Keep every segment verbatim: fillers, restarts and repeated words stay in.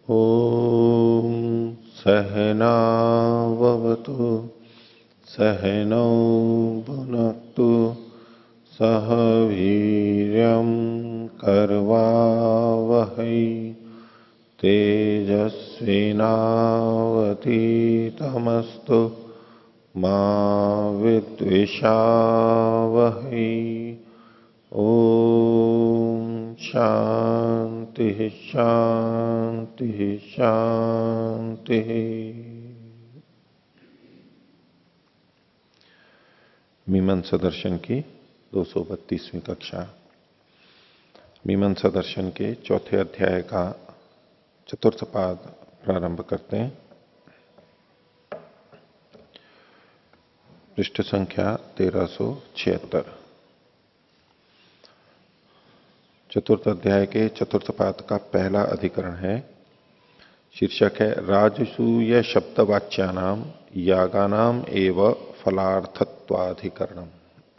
ॐ सहनाववतु सहनौ भुनक्तु सह वीर्यं करवावहै तेजस्विनावतीतमस्तु मा विद्विषावहै। ओम शांति शांति शांति। मीमांसा दर्शन की दो सौ बत्तीसवीं कक्षा। मीमांसा दर्शन के चौथे अध्याय का चतुर्थ पाद प्रारंभ करते हैं। पृष्ठ संख्या तेरह सौ छिहत्तर। चतुर्थ अध्याय के चतुर्थ पाद का पहला अधिकरण है। शीर्षक है राजसूय शब्दवाच्यानाम यागानाम एव फलार्थत्वाधिकरणम।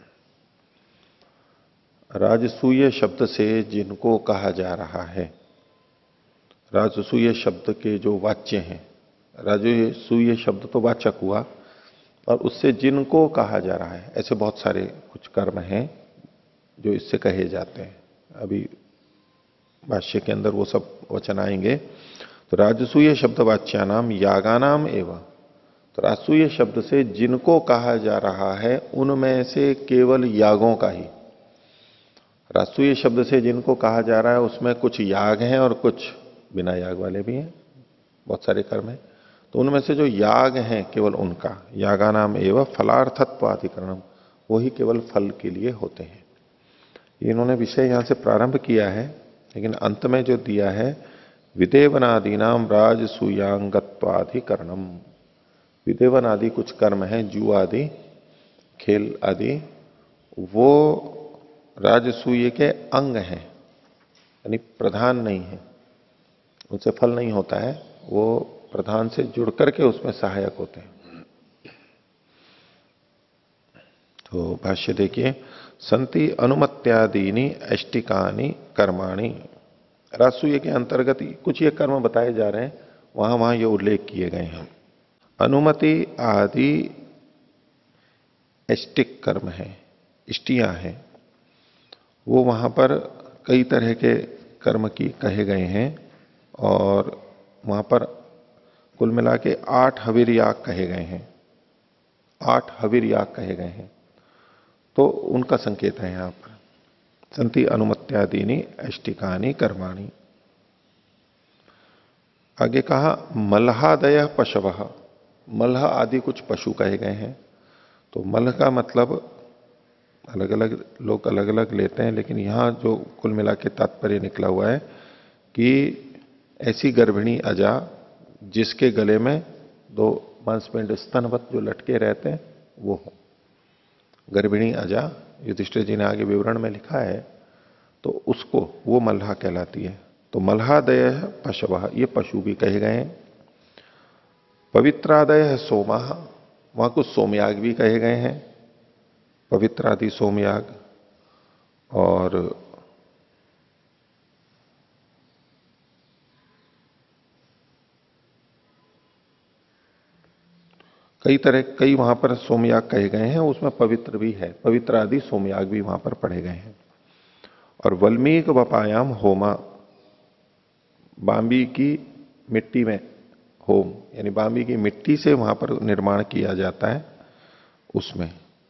राजसूय शब्द से जिनको कहा जा रहा है, राजसूय शब्द के जो वाच्य हैं, राजसूय शब्द तो वाचक हुआ, और उससे जिनको कहा जा रहा है, ऐसे बहुत सारे कुछ कर्म हैं जो इससे कहे जाते हैं। अभी भाष्य के अंदर वो सब वचन आएंगे। तो राजसूय शब्द वाच्यानाम यागानाम एवं, तो राजसूय शब्द से जिनको कहा जा रहा है उनमें से केवल यागों का ही। राजसूय शब्द से जिनको कहा जा रहा है उसमें कुछ याग हैं और कुछ बिना याग वाले भी हैं, बहुत सारे कर्म हैं। तो उनमें से जो याग हैं केवल उनका, यागानाम एवं फलार्थत्वाधिकरणम, वही केवल फल के लिए होते हैं। इन्होंने विषय यहां से प्रारंभ किया है, लेकिन अंत में जो दिया है विदेवनादीनाम राजसूयांगत्वाधिकरणम। विदेवन आदि कुछ कर्म हैं, जू आदि, खेल आदि, वो राजसूय के अंग हैं, यानी प्रधान नहीं है, उनसे फल नहीं होता है, वो प्रधान से जुड़ करके उसमें सहायक होते हैं। तो भाष्य देखिए, संति अनुमत्यादीनी अष्टिकानी कर्माणि। राजसूय के अंतर्गत कुछ ये कर्म बताए जा रहे हैं, वहां वहां ये उल्लेख किए गए हैं। अनुमति आदि अष्टिक कर्म है, इष्टियां हैं, वो वहां पर कई तरह के कर्म की कहे गए हैं, और वहां पर कुल मिला के आठ हविर याग कहे गए हैं, आठ हविर याग कहे गए हैं। तो उनका संकेत है यहां पर, संति अनुमत्यादीनी अष्टिकानी कर्माणि। आगे कहा मल्हादय पशव, मल्ह आदि कुछ पशु कहे गए हैं। तो मल्ह का मतलब अलग अलग लोग अलग अलग लेते हैं, लेकिन यहां जो कुल मिला के तात्पर्य निकला हुआ है कि ऐसी गर्भिणी अजा जिसके गले में दो मांसपिंड स्तनवत जो लटके रहते हैं वो हो, गर्भिणी अजा, युधिष्ठिर जी ने आगे विवरण में लिखा है, तो उसको वो मल्हा कहलाती है। तो मल्हादय पशव, ये पशु भी कहे गए हैं। पवित्रादय सोमा, वहां कुछ सोमयाग भी कहे गए हैं, पवित्रादि सोमयाग। और कई तरह कई वहां पर सोमयाग कहे गए हैं, उसमें पवित्र भी है, पवित्र आदि सोमयाग भी वहां पर पढ़े गए हैं। और वल्मीक वपायाम होमा, बांबी की मिट्टी में होम, यानी बांबी की मिट्टी से वहां पर निर्माण किया जाता है, उसमें।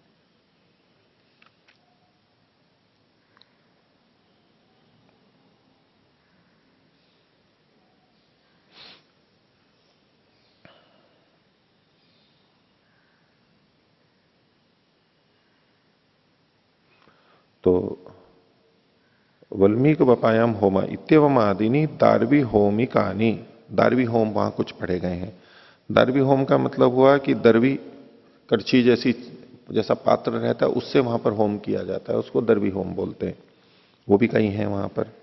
तो वल्मीक वपायाम होमा इत्यवम आदिनी दार्वी होमिकानी, दार्वी होम वहां कुछ पढ़े गए हैं। दार्वी होम का मतलब हुआ कि दरवी करछी जैसी जैसा पात्र रहता है उससे वहां पर होम किया जाता है, उसको दरवी होम बोलते हैं, वो भी कहीं है वहां पर।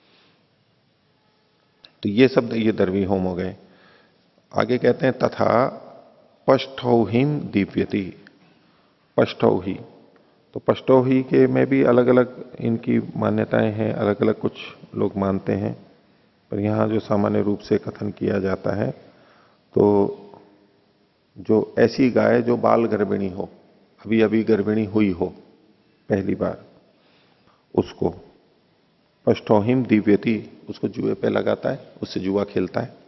तो ये शब्द ये दरवी होम हो गए। आगे कहते हैं तथा पष्ठौहिम दीप्यति, पष्ठौही, तो पष्ठौही के में भी अलग अलग इनकी मान्यताएं हैं, अलग अलग कुछ लोग मानते हैं। पर यहां जो सामान्य रूप से कथन किया जाता है, तो जो ऐसी गाय जो बाल गर्भिणी हो, अभी अभी गर्भिणी हुई हो पहली बार, उसको पष्ठोहिम दिव्यति, उसको जुए पे लगाता है, उससे जुआ खेलता है।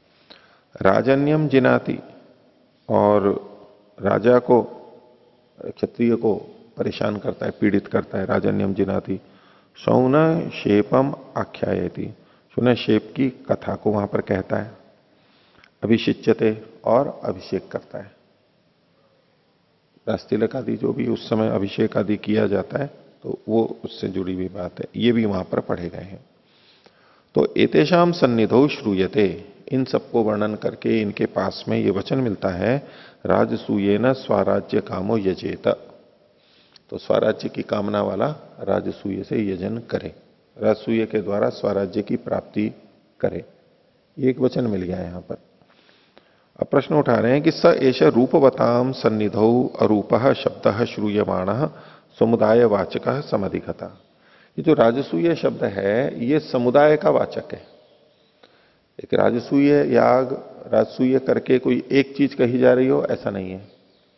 राजन्यम जिनाति, और राजा को, क्षत्रिय को परेशान करता है, पीड़ित करता है। राजन्यम जिनाति। शौन शेपम आख्यायति, शौन शेप की कथा को वहां पर कहता है। अभिषिच्यते, और अभिषेक करता है। रास्तिलक आदि जो भी उस समय अभिषेक आदि किया जाता है, तो वो उससे जुड़ी हुई बात है, ये भी वहां पर पढ़े गए हैं। तो एतेषाम सन्निधौ श्रूयते, इन सबको वर्णन करके इनके पास में ये वचन मिलता है, राजसूयेन स्वराज्य कामो यजेत। तो स्वराज्य की कामना वाला राजसूय से यजन करे, राजसूय के द्वारा स्वराज्य की प्राप्ति करे। ये एक वचन मिल गया है यहां पर। अब प्रश्न उठा रहे हैं कि स एष रूपवताम सन्निधौ अरूपः शब्दः श्रूयमाण समुदाय वाचक समधिगता। ये जो राजसूय शब्द है, ये समुदाय का वाचक है। एक राजसूय याग, राजसूय करके कोई एक चीज कही जा रही हो, ऐसा नहीं है।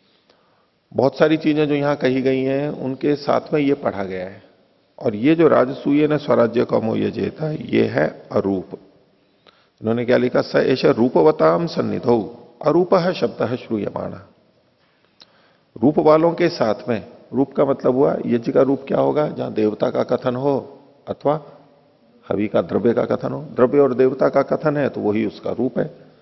बहुत सारी चीजें जो यहां कही गई हैं, उनके साथ में ये पढ़ा गया है। और ये जो राजसूय ने स्वराज्य कमो यजेता, ये है अरूप। उन्होंने क्या लिखा, स एष रूपवताम सन्निधौ, अरूप शब्द श्रूयमाण। रूप वालों के साथ में, रूप का मतलब हुआ यज्ञ का रूप क्या होगा, जहां देवता का कथन हो अथवा हवि का, द्रव्य का कथन हो। द्रव्य और देवता का कथन है तो वही उसका रूप है।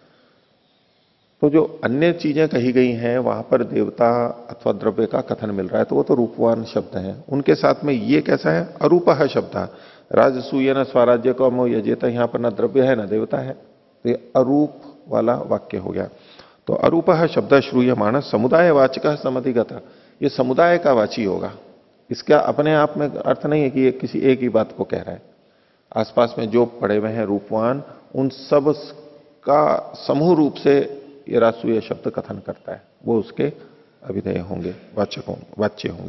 तो जो अन्य चीजें कही गई हैं, वहां पर देवता अथवा द्रव्य का कथन मिल रहा है, तो वो तो रूपवान शब्द है। उनके साथ में ये कैसा है, अरूप शब्द। राजसूय न स्वराज्य को अमो यजेता, यहां पर ना द्रव्य है ना देवता है, तो ये अरूप वाला वाक्य हो गया। तो अरूप शब्द श्रूयमाण समुदाय वाचक समधिगत, ये समुदाय का वाची होगा। इसका अपने आप में अर्थ नहीं है कि ये किसी एक ही बात को कह रहा है। आसपास में जो पड़े हुए हैं रूपवान, उन सब का समूह रूप से ये राजसूय शब्द कथन करता है, वो उसके अभिधेय होंगे, वाचक होंगे, वाच्य होंगे।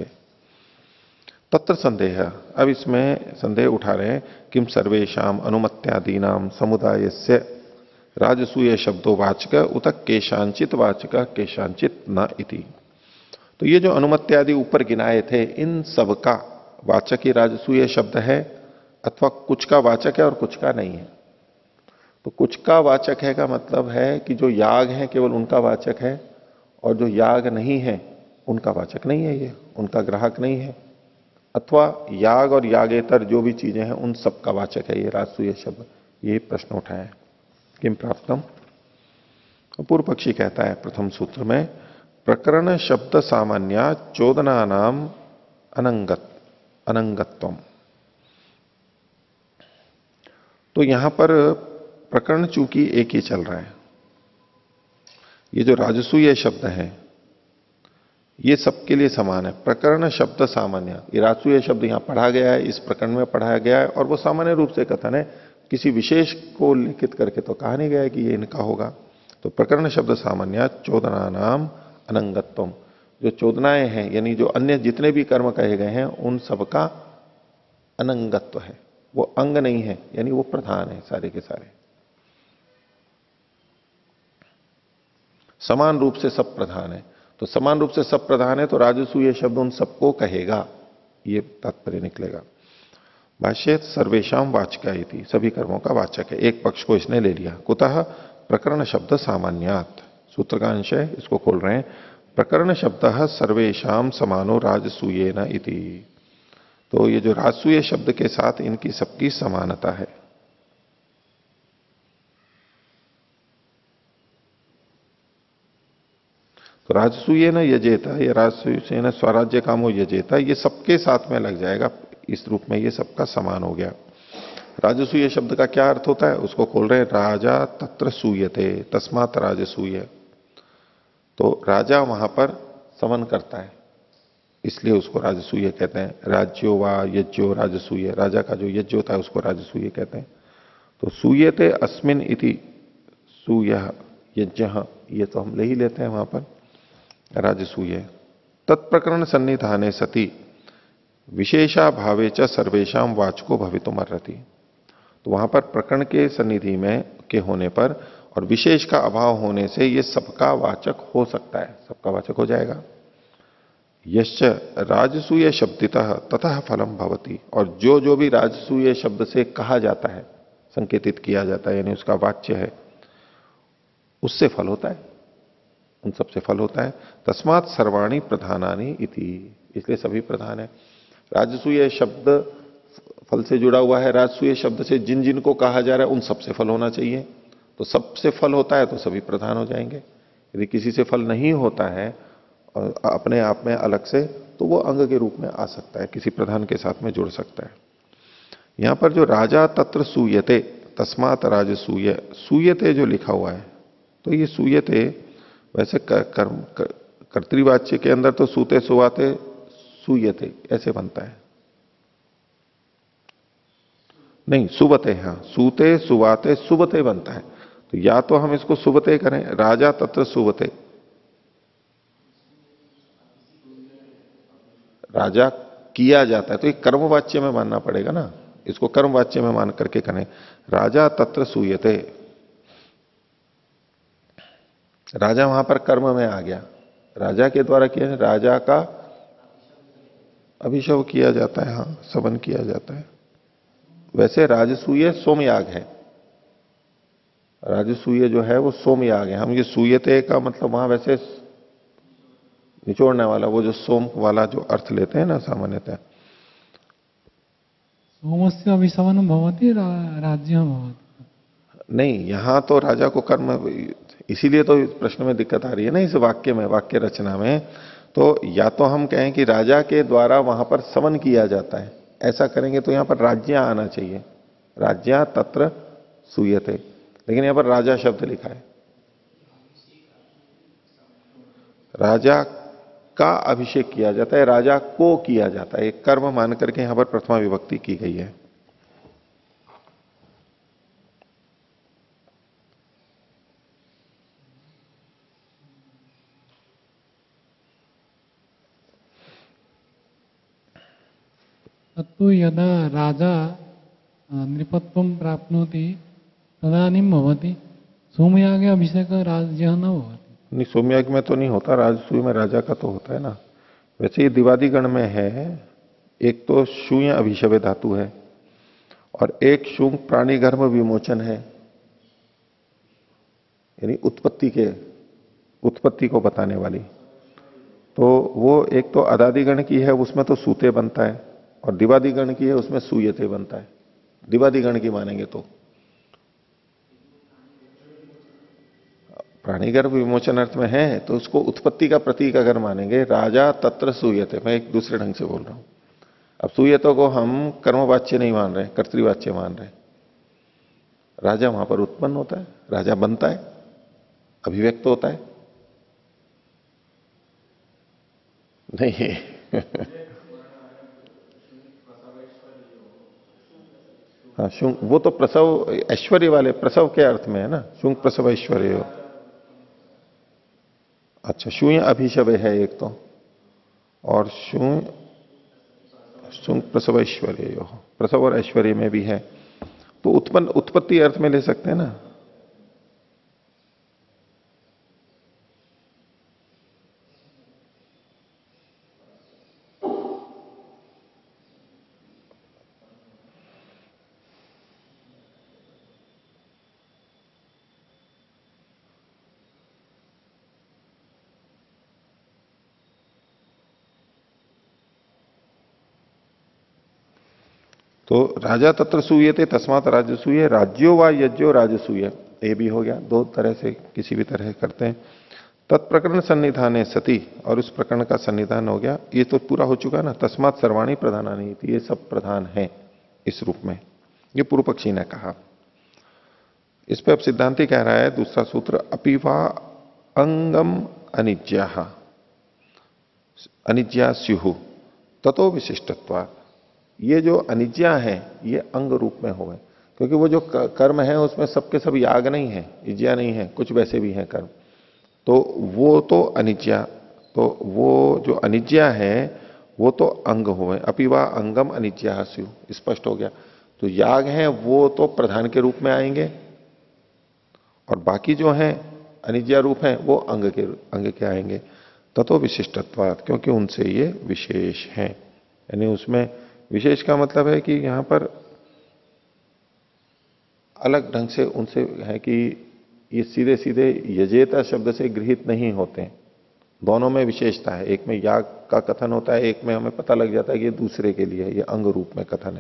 तत्र संदेह, अब इसमें संदेह उठा रहे हैं, किम सर्वेशाम अनुमत्यादीनाम समुदायस्य राजसूय शब्दों वाचक उत केशांचित वाचक केशांचित न इति। तो ये जो अनुमत्यादि ऊपर गिनाए थे, इन सब का वाचक ही राजसूय शब्द है, अथवा कुछ का वाचक है और कुछ का नहीं है। तो कुछ का वाचक है का मतलब है कि जो याग है केवल उनका वाचक है, और जो याग नहीं है उनका वाचक नहीं है, ये उनका ग्राहक नहीं है। अथवा याग और यागेतर जो भी चीजें हैं उन सब का वाचक है ये राजसूय शब्द। ये प्रश्न उठाया है। किम प्राप्तम, पूर्व पक्षी कहता है प्रथम सूत्र में, प्रकरण शब्द सामान्य चोदना नाम अनंगत अनंगत्वम। तो यहां पर प्रकरण चूंकि एक ही चल रहा है, ये जो राजसूय शब्द है ये सबके लिए समान है। प्रकरण शब्द सामान्य, ये राजसूय शब्द यहां पढ़ा गया है, इस प्रकरण में पढ़ाया गया है, और वो सामान्य रूप से कथन है, किसी विशेष को लिखित करके तो कहा नहीं गया है कि ये इनका होगा। तो प्रकरण शब्द सामान्य चोदना नाम अनंगत्वम, जो चोदनाएं हैं यानी जो अन्य जितने भी कर्म कहे गए हैं उन सबका अनंगत्व है, वो अंग नहीं है, यानी वो प्रधान है सारे के सारे, समान रूप से सब प्रधान है। तो समान रूप से सब प्रधान है तो राजसूय शब्द उन सबको कहेगा, ये तात्पर्य निकलेगा। भाष्य सर्वेशाम वाचकायति, सभी कर्मों का वाचक है। एक पक्ष को इसने ले लिया। कुतः प्रकरण शब्द सामान्यात, सूत्र का अंश है, इसको खोल रहे हैं। प्रकरण शब्द सर्वेशाम समानो राजसूय न इति। तो ये जो राजसूय शब्द के साथ इनकी सबकी समानता है। तो राजसूय न यजेता, ये राजसूय न स्वराज्य कामो यजेता, ये सबके साथ में लग जाएगा इस रूप में, ये सबका समान हो गया। राजसूय शब्द का क्या अर्थ होता है, उसको खोल रहे, राजा तत्र सूयते तस्मात् राजसूय। तो राजा वहां पर समन करता है, इसलिए उसको राजसूय कहते हैं। राज्यो वा यज्ञो राजसूय, राजा का जो यज्ञ होता है उसको राजसूय कहते हैं। तो सूयते अस्मिन इति, सूय यज्ञ, ये तो हम ले ही लेते हैं वहां पर राजसूय। तत्प्रकरण सन्निधाने सती विशेषा भावे च सर्वेशा वाचको भवितुम अर्हति। तो वहां पर प्रकरण के सन्निधि में के होने पर और विशेष का अभाव होने से ये सबका वाचक हो सकता है, सबका वाचक हो जाएगा। यश्च राजसूय शब्दितः ततः फलम भवति, और जो जो भी राजसूय शब्द से कहा जाता है, संकेतित किया जाता है, यानी उसका वाच्य है, उससे फल होता है, उन सबसे फल होता है। तस्मात् सर्वाणी प्रधानानि इति, इसलिए सभी प्रधान है। राजसूय शब्द फल से जुड़ा हुआ है, राजसूय शब्द से जिन जिन को कहा जा रहा है उन सबसे फल होना चाहिए, तो सबसे फल होता है तो सभी प्रधान हो जाएंगे। यदि किसी से फल नहीं होता है और अपने आप में अलग से, तो वो अंग के रूप में आ सकता है, किसी प्रधान के साथ में जुड़ सकता है। यहां पर जो राजा तत्र सूयते, तस्मात् राजसूय, सूयते जो लिखा हुआ है, तो ये सूयते वैसे कर्म कर्तृवाच्य के अंदर तो सूते सुवाते सूयते ऐसे बनता है, नहीं सुबते, हाँ सूते सुवाते सुबते बनता है। तो या तो हम इसको सुबते करें, राजा तत्र सुबते, राजा किया जाता है, तो ये कर्मवाच्य में मानना पड़ेगा ना, इसको कर्मवाच्य में मान करके करें, राजा तत्र सूयते, राजा वहां पर कर्म में आ गया, राजा के द्वारा किया, राजा का अभिषेक किया जाता है, हाँ सवन किया जाता है। वैसे राजसूय सोमयाग है, राजसूय जो है वो सोमयाग है। हम ये सूयते का मतलब वहां वैसे निचोड़ने वाला, वो जो सोम वाला जो अर्थ लेते हैं ना सामान्यतः, सोमस्य अभिशवनम भवति राज्यम भवति। नहीं, यहां तो राजा को कर्म, इसीलिए तो इस प्रश्न में दिक्कत आ रही है ना इस वाक्य में, वाक्य रचना में। तो या तो हम कहें कि राजा के द्वारा वहां पर सवन किया जाता है, ऐसा करेंगे तो यहां पर राज्या आना चाहिए, राज्या तत्र सूयते, लेकिन यहां पर राजा शब्द लिखा है। राजा का अभिषेक किया जाता है, राजा को किया जाता है, एक कर्म मान करके यहां पर प्रथमा विभक्ति की गई है। तत्तु यदा राजा नृपत्वं प्राप्नोति तदानीं भवति, सोमयागे अभिषेक राज्य न भवति। नहीं, सोमयाग में तो नहीं होता, राजसूय में राजा का तो होता है ना। वैसे ये दिवादी गण में है, एक तो शून्य अभिषेक धातु है और एक शूंग प्राणी गर्भ विमोचन है, यानी उत्पत्ति के, उत्पत्ति को बताने वाली। तो वो एक तो अदादि गण की है, उसमें तो सूते बनता है, और दिवादी गण की है उसमें सूयते बनता है, दिवादी गण की मानेंगे तो। प्राणीगर्भ विमोचन अर्थ में है तो उसको उत्पत्ति का प्रतीक अगर मानेंगे, राजा तत्र सूयते, मैं एक दूसरे ढंग से बोल रहा हूं। अब सूयतों को हम कर्मवाच्य नहीं मान रहे, कर्तृवाच्य मान रहे। राजा वहां पर उत्पन्न होता है, राजा बनता है, अभिव्यक्त होता है। नहीं हाँ, शुंग वो तो प्रसव ऐश्वर्य वाले, प्रसव के अर्थ में है ना, शुंग प्रसव ऐश्वर्य हो। अच्छा, शून्य अभिशव है एक तो, और शून्य शुंग प्रसव ऐश्वर्य हो, प्रसव और ऐश्वर्य में भी है, तो उत्पन्न उत्पत्ति अर्थ में ले सकते हैं ना। तो राजा तत्र सूयते तस्मात् राजसूय, राज्यो व यज्ञो राजसूय, ये भी हो गया, दो तरह से किसी भी तरह करते हैं। तत्प्रकरण सन्निधान सती, और उस प्रकरण का सन्निधान हो गया, ये तो पूरा हो चुका ना। तस्मात् सर्वाणी प्रधानानि, ये सब प्रधान है इस रूप में, ये पूर्व पक्षी ने कहा। इस पे अब सिद्धांति कह रहा है दूसरा सूत्र, अपिवा अंगम अनिज्या, अनिज्या स्युहु ततो विशिष्टत्वात्, ये जो अनिज्या है ये अंग रूप में हो गए, क्योंकि वो जो कर्म है उसमें सबके सब याग नहीं है, इज्या नहीं है, कुछ वैसे भी है कर्म, तो वो तो अनिज्या, तो वो जो अनिज्या है वो तो अंग हुए। अपिवा अंगम अनिज्या स्यु, स्पष्ट हो गया। तो याग हैं वो तो प्रधान के रूप में आएंगे और बाकी जो हैं अनिज्या रूप हैं वो अंग के अंग के आएंगे। ततो विशिष्टत्वात्, क्योंकि उनसे ये विशेष हैं। यानी उसमें विशेष का मतलब है कि यहां पर अलग ढंग से उनसे है कि ये सीधे सीधे यजेता शब्द से गृहित नहीं होते। दोनों में विशेषता है, एक में याग का कथन होता है, एक में हमें पता लग जाता है कि ये दूसरे के लिए है, ये अंग रूप में कथन है।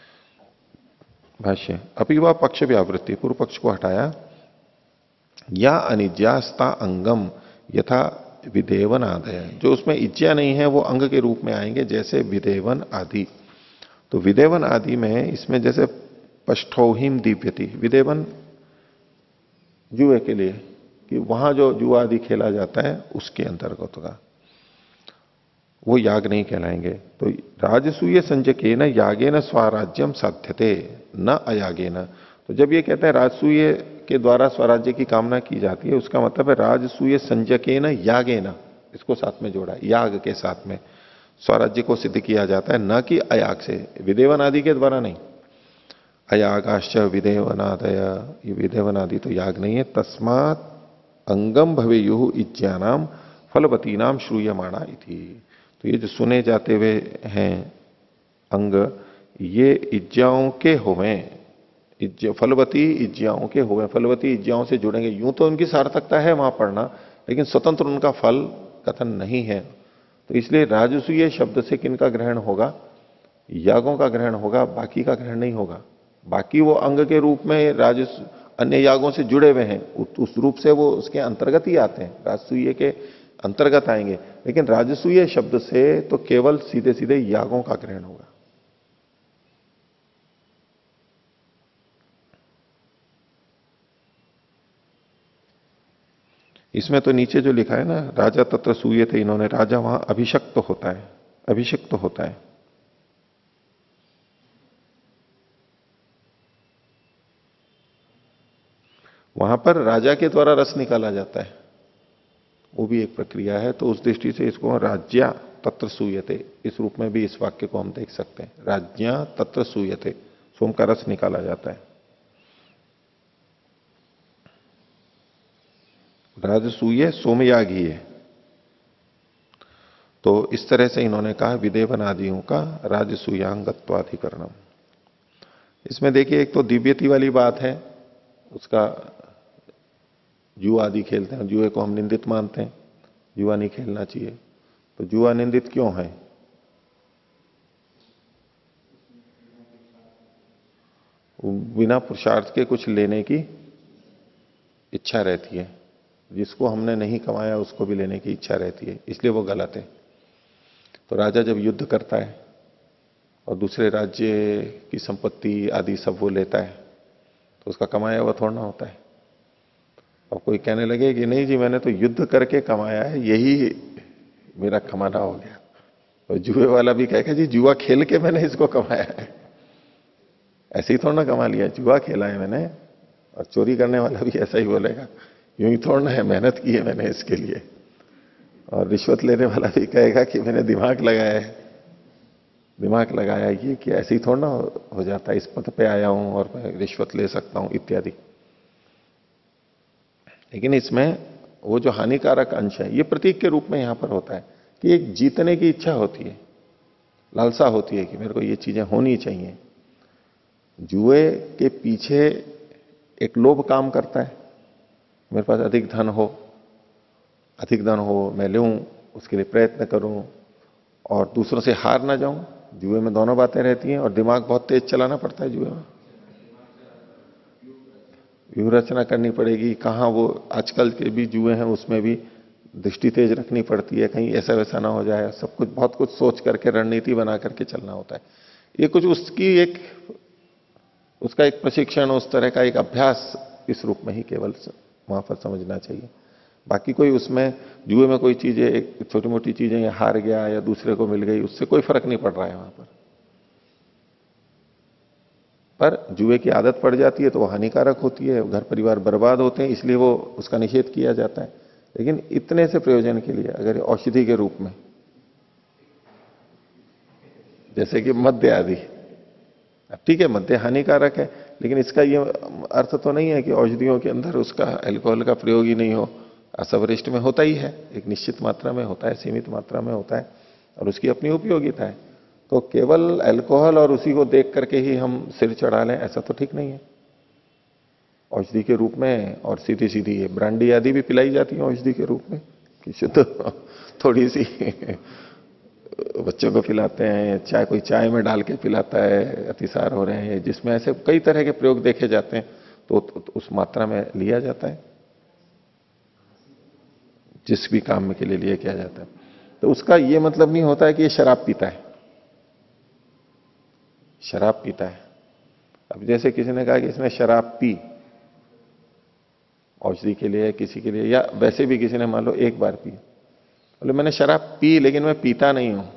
भाष्य अपिवा पक्ष व्यावृत्ति, पूर्व पक्ष को हटाया। या अनिज्यास्ता अंगम यथा विदेवन आदय, जो उसमें इज्जा नहीं है वो अंग के रूप में आएंगे, जैसे विदेवन आदि। तो विदेवन आदि में इसमें जैसे पष्ठौहिम दीप्यति, विदेवन जुए के लिए कि वहां जो जुआ आदि खेला जाता है उसके अंतर्गत होगा, वो याग नहीं कहलाएंगे। तो राजसूय संजके न यागे न स्वराज्यम साध्यते न अयागे न। तो जब ये कहते हैं राजसूय के द्वारा स्वराज्य की कामना की जाती है, उसका मतलब है राजसूय संजके न यागे न, इसको साथ में जोड़ा, याग के साथ में स्वराज्य को सिद्ध किया जाता है, न कि अयाग से, विदेवन आदि के द्वारा नहीं। अयागाश्च विदेवनादय, ये विदेवनादि तो याग नहीं है। तस्मात् अंगम भवेयुः इज्जानाम फलवतीनाम श्रूयमाणा इति। तो ये जो सुने जाते हुए हैं अंग, ये इज्जाओं के होवे, इज्जा फलवती इज्जाओं के होवे, फलवती इज्जाओं से जुड़ेंगे। यूं तो उनकी सार्थकता है वहां पढ़ना, लेकिन स्वतंत्र उनका फल कथन नहीं है। तो इसलिए राजसूय शब्द से किनका ग्रहण होगा? यागों का ग्रहण होगा, बाकी का ग्रहण नहीं होगा। बाकी वो अंग के रूप में राजस अन्य यागों से जुड़े हुए हैं, उस रूप से वो उसके अंतर्गत ही आते हैं, राजसूय के अंतर्गत आएंगे। लेकिन राजसूय शब्द से तो केवल सीधे सीधे यागों का ग्रहण होगा। इसमें तो नीचे जो लिखा है ना, राजा तत्र सूये थे, इन्होंने राजा वहां अभिषक्त तो होता है, अभिषिक्त तो होता है। वहां पर राजा के द्वारा रस निकाला जाता है, वो भी एक प्रक्रिया है। तो उस दृष्टि से इसको राज्या तत्र सूयते, इस रूप में भी इस वाक्य को हम देख सकते हैं। राज्या तत्र सूयते, सोम का रस निकाला जाता है। राजसूय सोमयागी है। तो इस तरह से इन्होंने कहा विदेवन आदियों का राजसूयांगत्वाधिकरणम। इसमें देखिए, एक तो दिव्यति वाली बात है, उसका जुआ आदि खेलते हैं, जुए को हम निंदित मानते हैं, जुआ नहीं खेलना चाहिए। तो जुआ निंदित क्यों है? बिना पुरुषार्थ के कुछ लेने की इच्छा रहती है, जिसको हमने नहीं कमाया उसको भी लेने की इच्छा रहती है, इसलिए वो गलत है। तो राजा जब युद्ध करता है और दूसरे राज्य की संपत्ति आदि सब वो लेता है, तो उसका कमाया हुआ थोड़ा ना होता है। और कोई कहने लगे कि नहीं जी, मैंने तो युद्ध करके कमाया है, यही मेरा कमाना हो गया। तो जुए वाला भी कहेगा जी जुआ खेल के मैंने इसको कमाया है, ऐसे ही थोड़ा ना कमा लिया, जुआ खेला है मैंने। और चोरी करने वाला भी ऐसा ही बोलेगा, यूं ही थोड़ा ना है, मेहनत की है मैंने इसके लिए। और रिश्वत लेने वाला भी कहेगा कि मैंने दिमाग लगाया है, दिमाग लगाया ये कि ऐसे ही थोड़ा ना हो जाता है, इस पद पे आया हूं और मैं रिश्वत ले सकता हूं इत्यादि। लेकिन इसमें वो जो हानिकारक अंश है, ये प्रतीक के रूप में यहां पर होता है कि एक जीतने की इच्छा होती है, लालसा होती है कि मेरे को ये चीजें होनी चाहिए। जुए के पीछे एक लोभ काम करता है, मेरे पास अधिक धन हो, अधिक धन हो, मैं लूं, उसके लिए प्रयत्न करूं और दूसरों से हार ना जाऊं। जुए में दोनों बातें रहती हैं और दिमाग बहुत तेज चलाना पड़ता है जुए में, व्यूह रचना करनी पड़ेगी। कहां वो आजकल के भी जुए हैं उसमें भी दृष्टि तेज रखनी पड़ती है, कहीं ऐसा वैसा ना हो जाए, सब कुछ बहुत कुछ सोच करके रणनीति बना करके चलना होता है। ये कुछ उसकी एक उसका एक प्रशिक्षण, उस तरह का एक अभ्यास इस रूप में ही केवल वहां पर समझना चाहिए। बाकी कोई उसमें जुए में कोई चीजें, एक छोटी मोटी चीजें हार गया या दूसरे को मिल गई, उससे कोई फर्क नहीं पड़ रहा है वहां पर। पर जुए की आदत पड़ जाती है तो वो हानिकारक होती है, घर परिवार बर्बाद होते हैं, इसलिए वो उसका निषेध किया जाता है। लेकिन इतने से प्रयोजन के लिए अगर औषधि के रूप में, जैसे कि मद्य आदि, ठीक है, मद्य हानिकारक है, लेकिन इसका ये अर्थ तो नहीं है कि औषधियों के अंदर उसका अल्कोहल का प्रयोग ही नहीं हो। असवरिष्ट में होता ही है, एक निश्चित मात्रा में होता है, सीमित मात्रा में होता है, और उसकी अपनी उपयोगिता है। तो केवल अल्कोहल और उसी को देख करके ही हम सिर चढ़ा लें, ऐसा तो ठीक नहीं है। औषधि के रूप में, और सीधी सीधी ये ब्रांडी आदि भी पिलाई जाती है औषधि के रूप में, कि शुद्ध थोड़ी सी बच्चों को पिलाते हैं, चाय कोई चाय में डाल के पिलाता है, अतिसार हो रहे हैं, जिसमें ऐसे कई तरह के प्रयोग देखे जाते हैं, तो, तो, तो उस मात्रा में लिया जाता है, जिस भी काम में के लिए लिया किया जाता है। तो उसका ये मतलब नहीं होता है कि ये शराब पीता है, शराब पीता है। अब जैसे किसी ने कहा कि इसने शराब पी औषधि के लिए, किसी के लिए, या वैसे भी किसी ने मान लो एक बार पी, बोले मैंने शराब पी लेकिन मैं पीता नहीं हूं।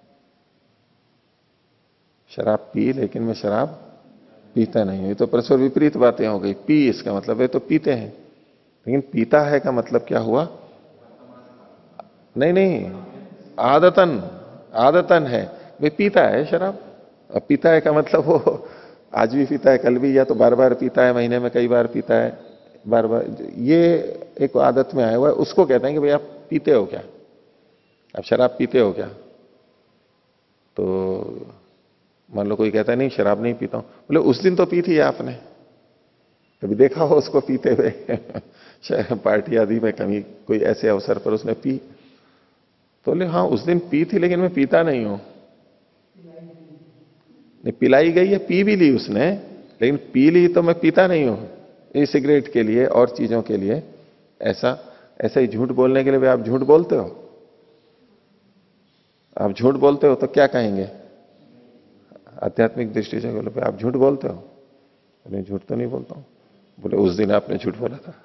शराब पी लेकिन मैं शराब पीता नहीं हूं, ये तो परस्पर विपरीत बातें हो गई। पी इसका मतलब है तो पीते हैं, लेकिन पीता है का मतलब क्या हुआ? नहीं नहीं, आदतन, आदतन है, वे पीता है शराब। अब पीता है का मतलब वो आज भी पीता है, कल भी, या तो बार बार पीता है, महीने में कई बार पीता है, बार बार, ये एक आदत में आया हुआ है, उसको कहते हैं कि भाई आप पीते हो क्या, आप शराब पीते हो क्या? तो मान लो कोई कहता है नहीं शराब नहीं पीता हूं, बोले उस दिन तो पी थी आपने, कभी देखा हो उसको पीते हुए? शायद पार्टी आदि में कभी कोई ऐसे अवसर पर उसने पी, तो बोले हाँ उस दिन पी थी लेकिन मैं पीता नहीं हूं। नहीं, पिलाई गई है, पी भी ली उसने, लेकिन पी ली तो मैं पीता नहीं हूं। ये सिगरेट के लिए और चीजों के लिए ऐसा, ऐसा ही झूठ बोलने के लिए भी आप झूठ बोलते हो, आप झूठ बोलते हो तो क्या कहेंगे आध्यात्मिक दृष्टि से? बोले आप झूठ बोलते हो? बोले झूठ तो नहीं बोलता हूं। बोले उस दिन आपने झूठ बोला था,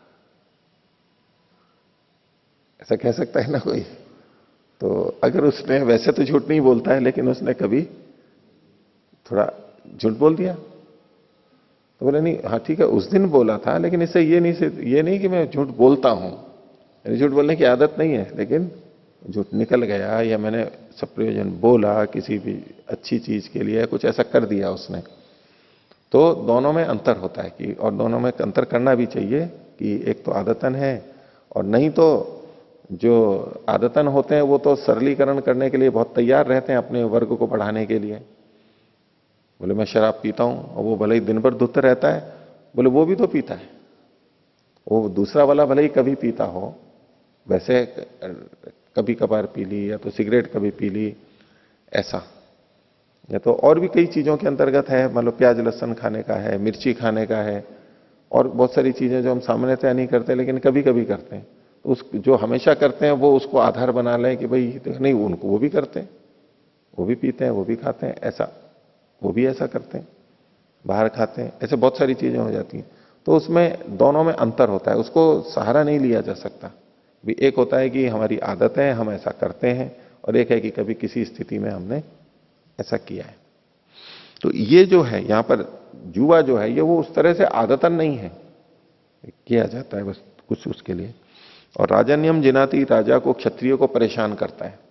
ऐसा कह सकता है ना कोई? तो अगर उसने, वैसे तो झूठ नहीं बोलता है, लेकिन उसने कभी थोड़ा झूठ बोल दिया, तो बोले नहीं हाँ ठीक है उस दिन बोला था, लेकिन इससे ये नहीं, ये नहीं कि मैं झूठ बोलता हूं, झूठ बोलने की आदत नहीं है, लेकिन झूठ निकल गया, या मैंने सब प्रयोजन बोला किसी भी अच्छी चीज के लिए, कुछ ऐसा कर दिया उसने। तो दोनों में अंतर होता है कि, और दोनों में अंतर करना भी चाहिए कि एक तो आदतन है, और नहीं तो जो आदतन होते हैं वो तो सरलीकरण करने के लिए बहुत तैयार रहते हैं अपने वर्ग को बढ़ाने के लिए। बोले मैं शराब पीता हूं, और वो भले ही दिन भर धुत रहता है, बोले वो भी तो पीता है, वो दूसरा वाला भले ही कभी पीता हो, वैसे कभी कभार पी ली, या तो सिगरेट कभी पी ली, ऐसा। या तो और भी कई चीजों के अंतर्गत है, मतलब प्याज लहसुन खाने का है, मिर्ची खाने का है, और बहुत सारी चीजें जो हम सामान्यतः नहीं करते लेकिन कभी कभी करते हैं। तो उस जो हमेशा करते हैं वो उसको आधार बना लें कि भाई नहीं, उनको वो भी करते हैं, वो भी पीते हैं, वो भी खाते हैं, ऐसा, वो भी ऐसा करते हैं, बाहर खाते हैं, ऐसे बहुत सारी चीजें हो जाती हैं। तो उसमें दोनों में अंतर होता है, उसको सहारा नहीं लिया जा सकता। भी एक होता है कि हमारी आदत है, हम ऐसा करते हैं, और एक है कि कभी किसी स्थिति में हमने ऐसा किया है। तो ये जो है यहां पर जुआ जो है, ये वो उस तरह से आदतन नहीं है, किया जाता है बस कुछ उसके लिए। और राजन्यम जिनाती, राजा को, क्षत्रियो को परेशान करता है।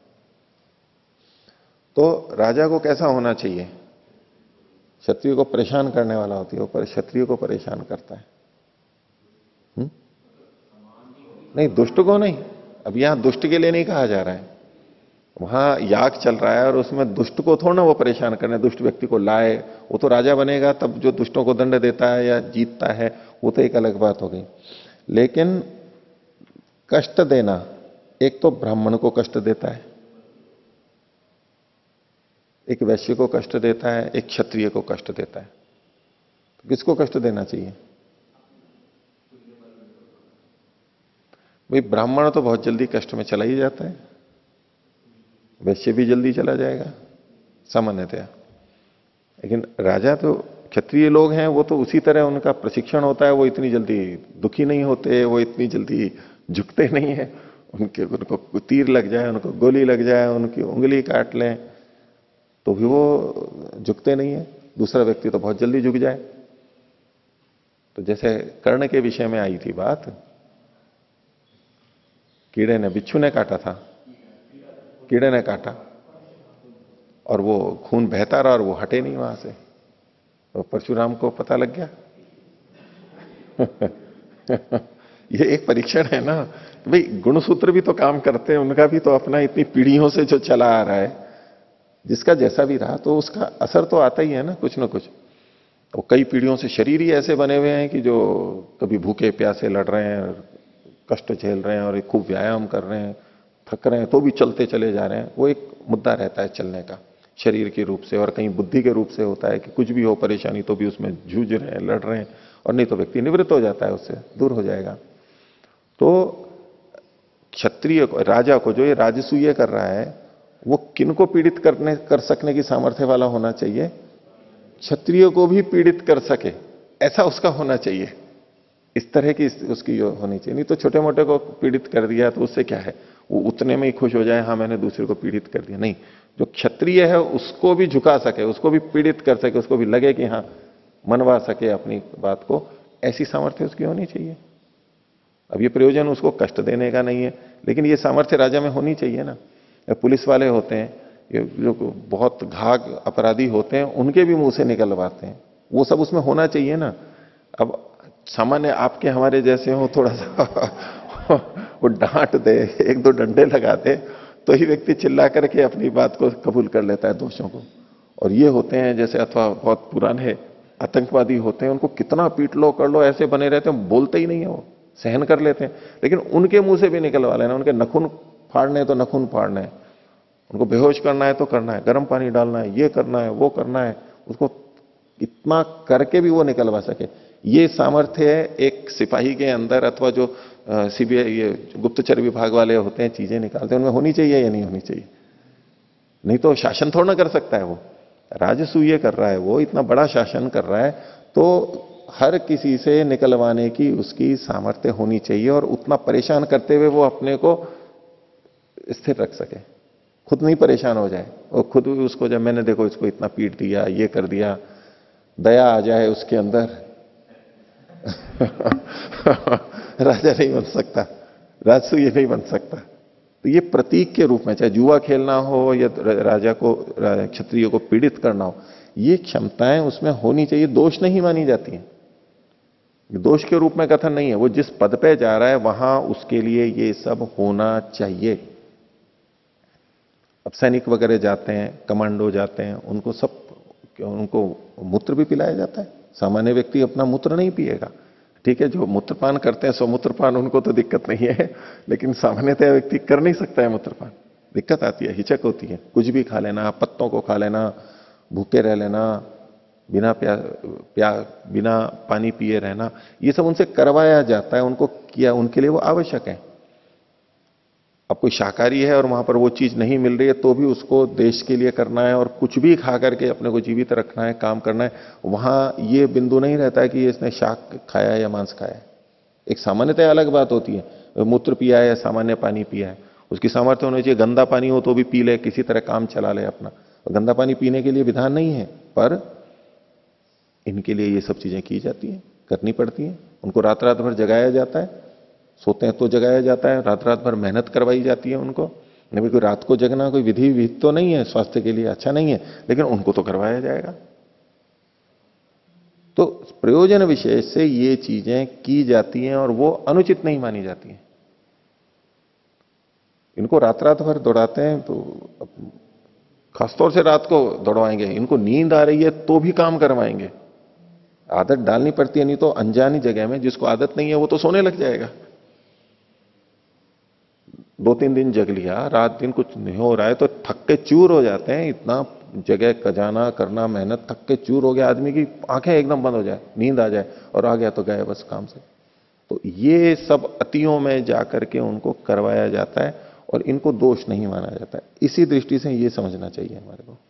तो राजा को कैसा होना चाहिए? क्षत्रियो को परेशान करने वाला होती है, वो क्षत्रियो को परेशान करता है। हुँ? नहीं, दुष्ट को नहीं, अब यहां दुष्ट के लिए नहीं कहा जा रहा है, वहां याग चल रहा है और उसमें दुष्ट को थोड़ा ना वो परेशान करने, दुष्ट व्यक्ति को लाए, वो तो राजा बनेगा तब जो दुष्टों को दंड देता है या जीतता है, वो तो एक अलग बात हो गई। लेकिन कष्ट देना, एक तो ब्राह्मण को कष्ट देता है, एक वैश्य को कष्ट देता है, एक क्षत्रिय को कष्ट देता है। तो किसको कष्ट देना चाहिए? भाई ब्राह्मण तो बहुत जल्दी कष्ट में चला ही जाता है, वैश्य भी जल्दी चला जाएगा सामान्यतया, लेकिन राजा तो, क्षत्रिय लोग हैं वो तो उसी तरह उनका प्रशिक्षण होता है, वो इतनी जल्दी दुखी नहीं होते, वो इतनी जल्दी झुकते नहीं है, उनके उनको तीर लग जाए, उनको गोली लग जाए, उनकी उंगली काट लें तो भी वो झुकते नहीं है। दूसरा व्यक्ति तो बहुत जल्दी झुक जाए। तो जैसे कर्ण के विषय में आई थी बात, कीड़े ने, बिच्छू ने काटा था, कीड़े ने काटा और वो खून बहता रहा और वो हटे नहीं वहां से, तो परशुराम को पता लग गया। ये एक परीक्षण है ना कि भाई गुणसूत्र भी तो काम करते हैं, उनका भी तो अपना इतनी पीढ़ियों से जो चला आ रहा है, जिसका जैसा भी रहा तो उसका असर तो आता ही है ना कुछ ना कुछ। तो कई पीढ़ियों से शरीर ही ऐसे बने हुए हैं कि जो कभी भूखे प्यासे लड़ रहे हैं, कष्ट झेल रहे हैं और खूब व्यायाम कर रहे हैं, थक रहे हैं तो भी चलते चले जा रहे हैं। वो एक मुद्दा रहता है चलने का शरीर के रूप से, और कहीं बुद्धि के रूप से होता है कि कुछ भी हो परेशानी तो भी उसमें जूझ रहे हैं, लड़ रहे हैं, और नहीं तो व्यक्ति निवृत्त हो जाता है, उससे दूर हो जाएगा। तो क्षत्रिय को, राजा को जो ये राजसूय कर रहा है, वो किन को पीड़ित करने कर सकने की सामर्थ्य वाला होना चाहिए? क्षत्रिय को भी पीड़ित कर सके ऐसा उसका होना चाहिए। इस तरह की उसकी जो होनी चाहिए। नहीं तो छोटे मोटे को पीड़ित कर दिया तो उससे क्या है, वो उतने में ही खुश हो जाए, हाँ मैंने दूसरे को पीड़ित कर दिया। नहीं, जो क्षत्रिय है उसको भी झुका सके, उसको भी पीड़ित कर सके, उसको भी लगे कि हाँ मनवा सके अपनी बात को, ऐसी सामर्थ्य उसकी होनी चाहिए। अब ये प्रयोजन उसको कष्ट देने का नहीं है, लेकिन ये सामर्थ्य राजा में होनी चाहिए ना। पुलिस वाले होते हैं, ये जो बहुत घाघ अपराधी होते हैं, उनके भी मुंह से निकलवाते हैं, वो सब उसमें होना चाहिए ना। अब सामान्य आपके हमारे जैसे हो, थोड़ा सा वो डांट दे, एक दो डंडे लगा दे, तो ही व्यक्ति चिल्ला करके अपनी बात को कबूल कर लेता है, दोषों को। और ये होते हैं जैसे अथवा बहुत पुराने आतंकवादी होते हैं, उनको कितना पीट लो कर लो ऐसे बने रहते हैं, बोलते ही नहीं है, वो सहन कर लेते हैं। लेकिन उनके मुंह से भी निकलवा लेना, उनके नखून फाड़ने तो नखून फाड़ना है, उनको बेहोश करना है तो करना है, गर्म पानी डालना है, ये करना है वो करना है, उसको इतना करके भी वो निकलवा सके, ये सामर्थ्य है एक सिपाही के अंदर, अथवा जो सीबीआई ये गुप्तचर विभाग वाले होते हैं चीजें निकालते हैं, उनमें होनी चाहिए या नहीं होनी चाहिए? नहीं तो शासन थोड़ा ना कर सकता है, वो राजसूय कर रहा है, वो इतना बड़ा शासन कर रहा है, तो हर किसी से निकलवाने की उसकी सामर्थ्य होनी चाहिए, और उतना परेशान करते हुए वो अपने को स्थिर रख सके, खुद नहीं परेशान हो जाए, और खुद भी उसको जब मैंने देखो इसको इतना पीट दिया, ये कर दिया, दया आ जाए उसके अंदर। राजा नहीं बन सकता, राजसूय नहीं बन सकता। तो ये प्रतीक के रूप में, चाहे जुआ खेलना हो या राजा को, क्षत्रिय को पीड़ित करना हो, ये क्षमताएं उसमें होनी चाहिए, दोष नहीं मानी जाती हैं, दोष के रूप में कथन नहीं है। वो जिस पद पे जा रहा है वहां उसके लिए ये सब होना चाहिए। अब सैनिक वगैरह जाते हैं, कमांडो जाते हैं, उनको सब, उनको मूत्र भी पिलाया जाता है। सामान्य व्यक्ति अपना मूत्र नहीं पिएगा, ठीक है, जो मूत्रपान करते हैं स्वमूत्रपान उनको तो दिक्कत नहीं है, लेकिन सामान्यतः व्यक्ति कर नहीं सकता है मूत्रपान, दिक्कत आती है, हिचक होती है। कुछ भी खा लेना, पत्तों को खा लेना, भूखे रह लेना, बिना प्या, प्या बिना पानी पिए रहना, ये सब उनसे करवाया जाता है, उनको किया, उनके लिए वो आवश्यक है। अब कोई शाकाहारी है और वहां पर वो चीज नहीं मिल रही है तो भी उसको देश के लिए करना है, और कुछ भी खा करके अपने को जीवित रखना है, काम करना है। वहां ये बिंदु नहीं रहता है कि इसने शाक खाया या मांस खाया। एक सामान्यतः अलग बात होती है, मूत्र पिया है या सामान्य पानी पिया है, उसकी सामर्थ्य होनी चाहिए। गंदा पानी हो तो भी पी ले, किसी तरह काम चला ले अपना। गंदा पानी पीने के लिए विधान नहीं है, पर इनके लिए ये सब चीजें की जाती हैं, करनी पड़ती हैं। उनको रात रात भर जगाया जाता है, सोते हैं तो जगाया जाता है, रात रात भर मेहनत करवाई जाती है उनको। नहीं, कोई रात को जगना कोई विधि विहित तो नहीं है, स्वास्थ्य के लिए अच्छा नहीं है, लेकिन उनको तो करवाया जाएगा। तो प्रयोजन विशेष से ये चीजें की जाती हैं और वो अनुचित नहीं मानी जाती हैं। इनको रात रात भर दौड़ाते हैं तो खासतौर से रात को दौड़वाएंगे, इनको नींद आ रही है तो भी काम करवाएंगे। आदत डालनी पड़ती है, नहीं तो अनजानी जगह में जिसको आदत नहीं है वो तो सोने लग जाएगा। दो तीन दिन जग लिया, रात दिन कुछ नहीं हो रहा है तो थक के चूर हो जाते हैं। इतना जगह कजाना करना, मेहनत, थक के चूर हो गया आदमी की आंखें एकदम बंद हो जाए, नींद आ जाए और आ गया तो गए बस काम से। तो ये सब अतियों में जाकर के उनको करवाया जाता है और इनको दोष नहीं माना जाता है। इसी दृष्टि से ये समझना चाहिए हमारे को,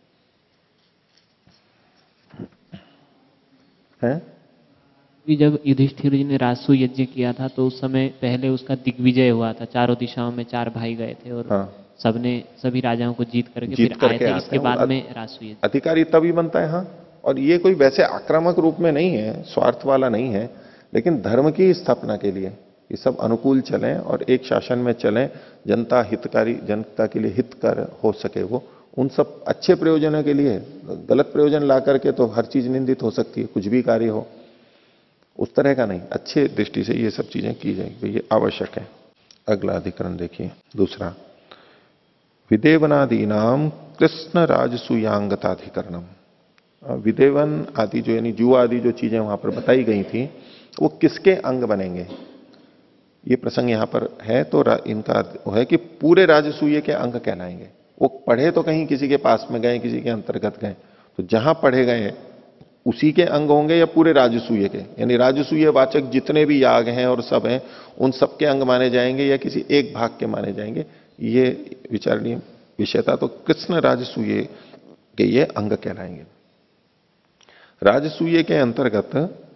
है? जब युधिष्ठिर जी ने राजसूय यज्ञ किया था तो उस समय पहले उसका दिग्विजय हुआ था, चारों दिशाओं में चार भाई गए थे और हाँ। सबने सभी राजाओं को जीत करके जीत फिर करके आए थे। इसके बाद में राजसूय अधिकारी तभी बनता है। हाँ, और ये कोई वैसे आक्रामक रूप में नहीं है, स्वार्थ वाला नहीं है, लेकिन धर्म की स्थापना के लिए ये सब अनुकूल चलें और एक शासन में चलें, जनता हितकारी, जनता के लिए हितकर हो सके, वो उन सब अच्छे प्रयोजनों के लिए गलत प्रयोजन ला करके तो हर चीज निंदित हो सकती है, कुछ भी कार्य हो, उस तरह का नहीं, अच्छे दृष्टि से ये सब चीजें की जाएंगी, ये आवश्यक है। अगला अधिकरण देखिए, दूसरा, विदेवनादि नाम कृष्ण राजसूयांगताधिकरणम। विदेवन आदि जो यानी जुआ आदि जो चीजें वहां पर बताई गई थी वो किसके अंग बनेंगे, ये प्रसंग यहां पर है। तो इनका वो है कि पूरे राजसूय के अंग कहलाएंगे। वो पढ़े तो कहीं किसी के पास में गए, किसी के अंतर्गत गए, तो जहां पढ़े गए उसी के अंग होंगे या पूरे राजसूय के, यानी राजसूय वाचक जितने भी याग हैं और सब हैं उन सबके अंग माने जाएंगे या किसी एक भाग के माने जाएंगे, ये विचारणीय विषय था। तो कृष्ण राजसूय के ये अंग कहलाएंगे। राजसूय के अंतर्गत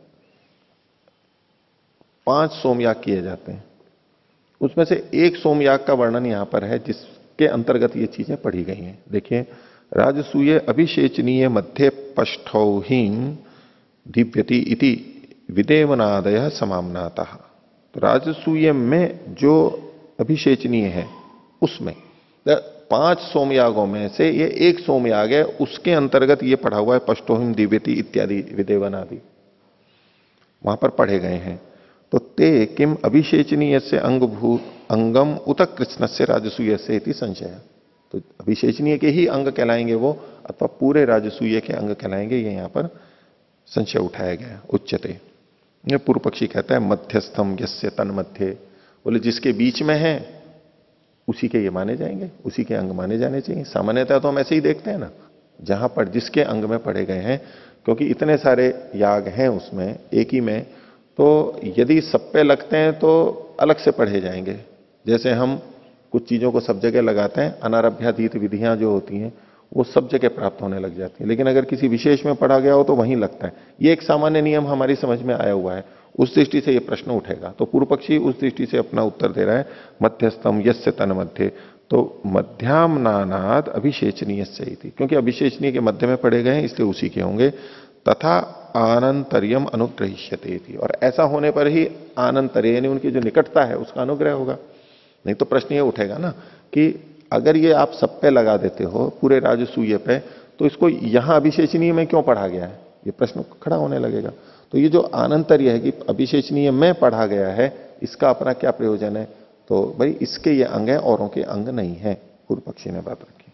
पांच सोमयाग किए जाते हैं, उसमें से एक सोमयाग का वर्णन यहां पर है जिसके अंतर्गत ये चीजें पढ़ी गई हैं। देखिए, राजसूय अभिषेचनीय मध्य पष्ठौहीन दीप्यति इति विदेवनादय समामनातः। तो राजसूय में जो अभिषेचनीय है उसमें पांच सोमयागों में से ये एक सोमयाग है, उसके अंतर्गत ये पढ़ा हुआ है, पष्ठोहीन दिव्यति इत्यादि विदेवनादि वहां पर पढ़े गए हैं। तो ते किम अभिषेचनीय से अंगभूत अंगम उत कृष्ण से राजसूय से इति संशय। तो अभिषेचनीय के ही अंग कहलाएंगे वो अथवा पूरे राजसूय के अंग कहलाएंगे, ये यहां पर संशय उठाया गया। उच्चते, ये पूर्व पक्षी कहता है मध्यस्थम यस्य तन मध्य, बोले जिसके बीच में है उसी के ये माने जाएंगे, उसी के अंग माने जाने चाहिए। सामान्यतः तो हम ऐसे ही देखते हैं ना, जहां पर जिसके अंग में पढ़े गए हैं, क्योंकि इतने सारे याग हैं उसमें एक ही में, तो यदि सब पे लगते हैं तो अलग से पढ़े जाएंगे। जैसे हम कुछ चीजों को सब जगह लगाते हैं, अनारभ्यातीत विधियां जो होती हैं वो सब जगह प्राप्त होने लग जाती है, लेकिन अगर किसी विशेष में पढ़ा गया हो तो वहीं लगता है। ये एक सामान्य नियम हमारी समझ में आया हुआ है, उस दृष्टि से ये प्रश्न उठेगा। तो पूर्व पक्षी उस दृष्टि से अपना उत्तर दे रहा है मध्यस्थम यस्य तन मध्य। तो मध्याम नानाद अभिषेचनीय से, क्योंकि अभिषेचनीय के मध्य में पढ़े गए हैं इसलिए उसी के होंगे। तथा आनंतर्यम अनुग्रहिष्यते थी, और ऐसा होने पर ही आनंतर्य यानी उनकी जो निकटता है उसका अनुग्रह होगा। नहीं तो प्रश्न ये उठेगा ना कि अगर ये आप सब पे लगा देते हो पूरे राजसूय पे, तो इसको यहां अभिषेचनीय में क्यों पढ़ा गया है, ये प्रश्न खड़ा होने लगेगा। तो ये जो आनंतर्य है कि अभिषेचनीय में पढ़ा गया है, इसका अपना क्या प्रयोजन है, तो भाई इसके ये अंग है, औरों के अंग नहीं है। पूर्व पक्षी ने बात रखी।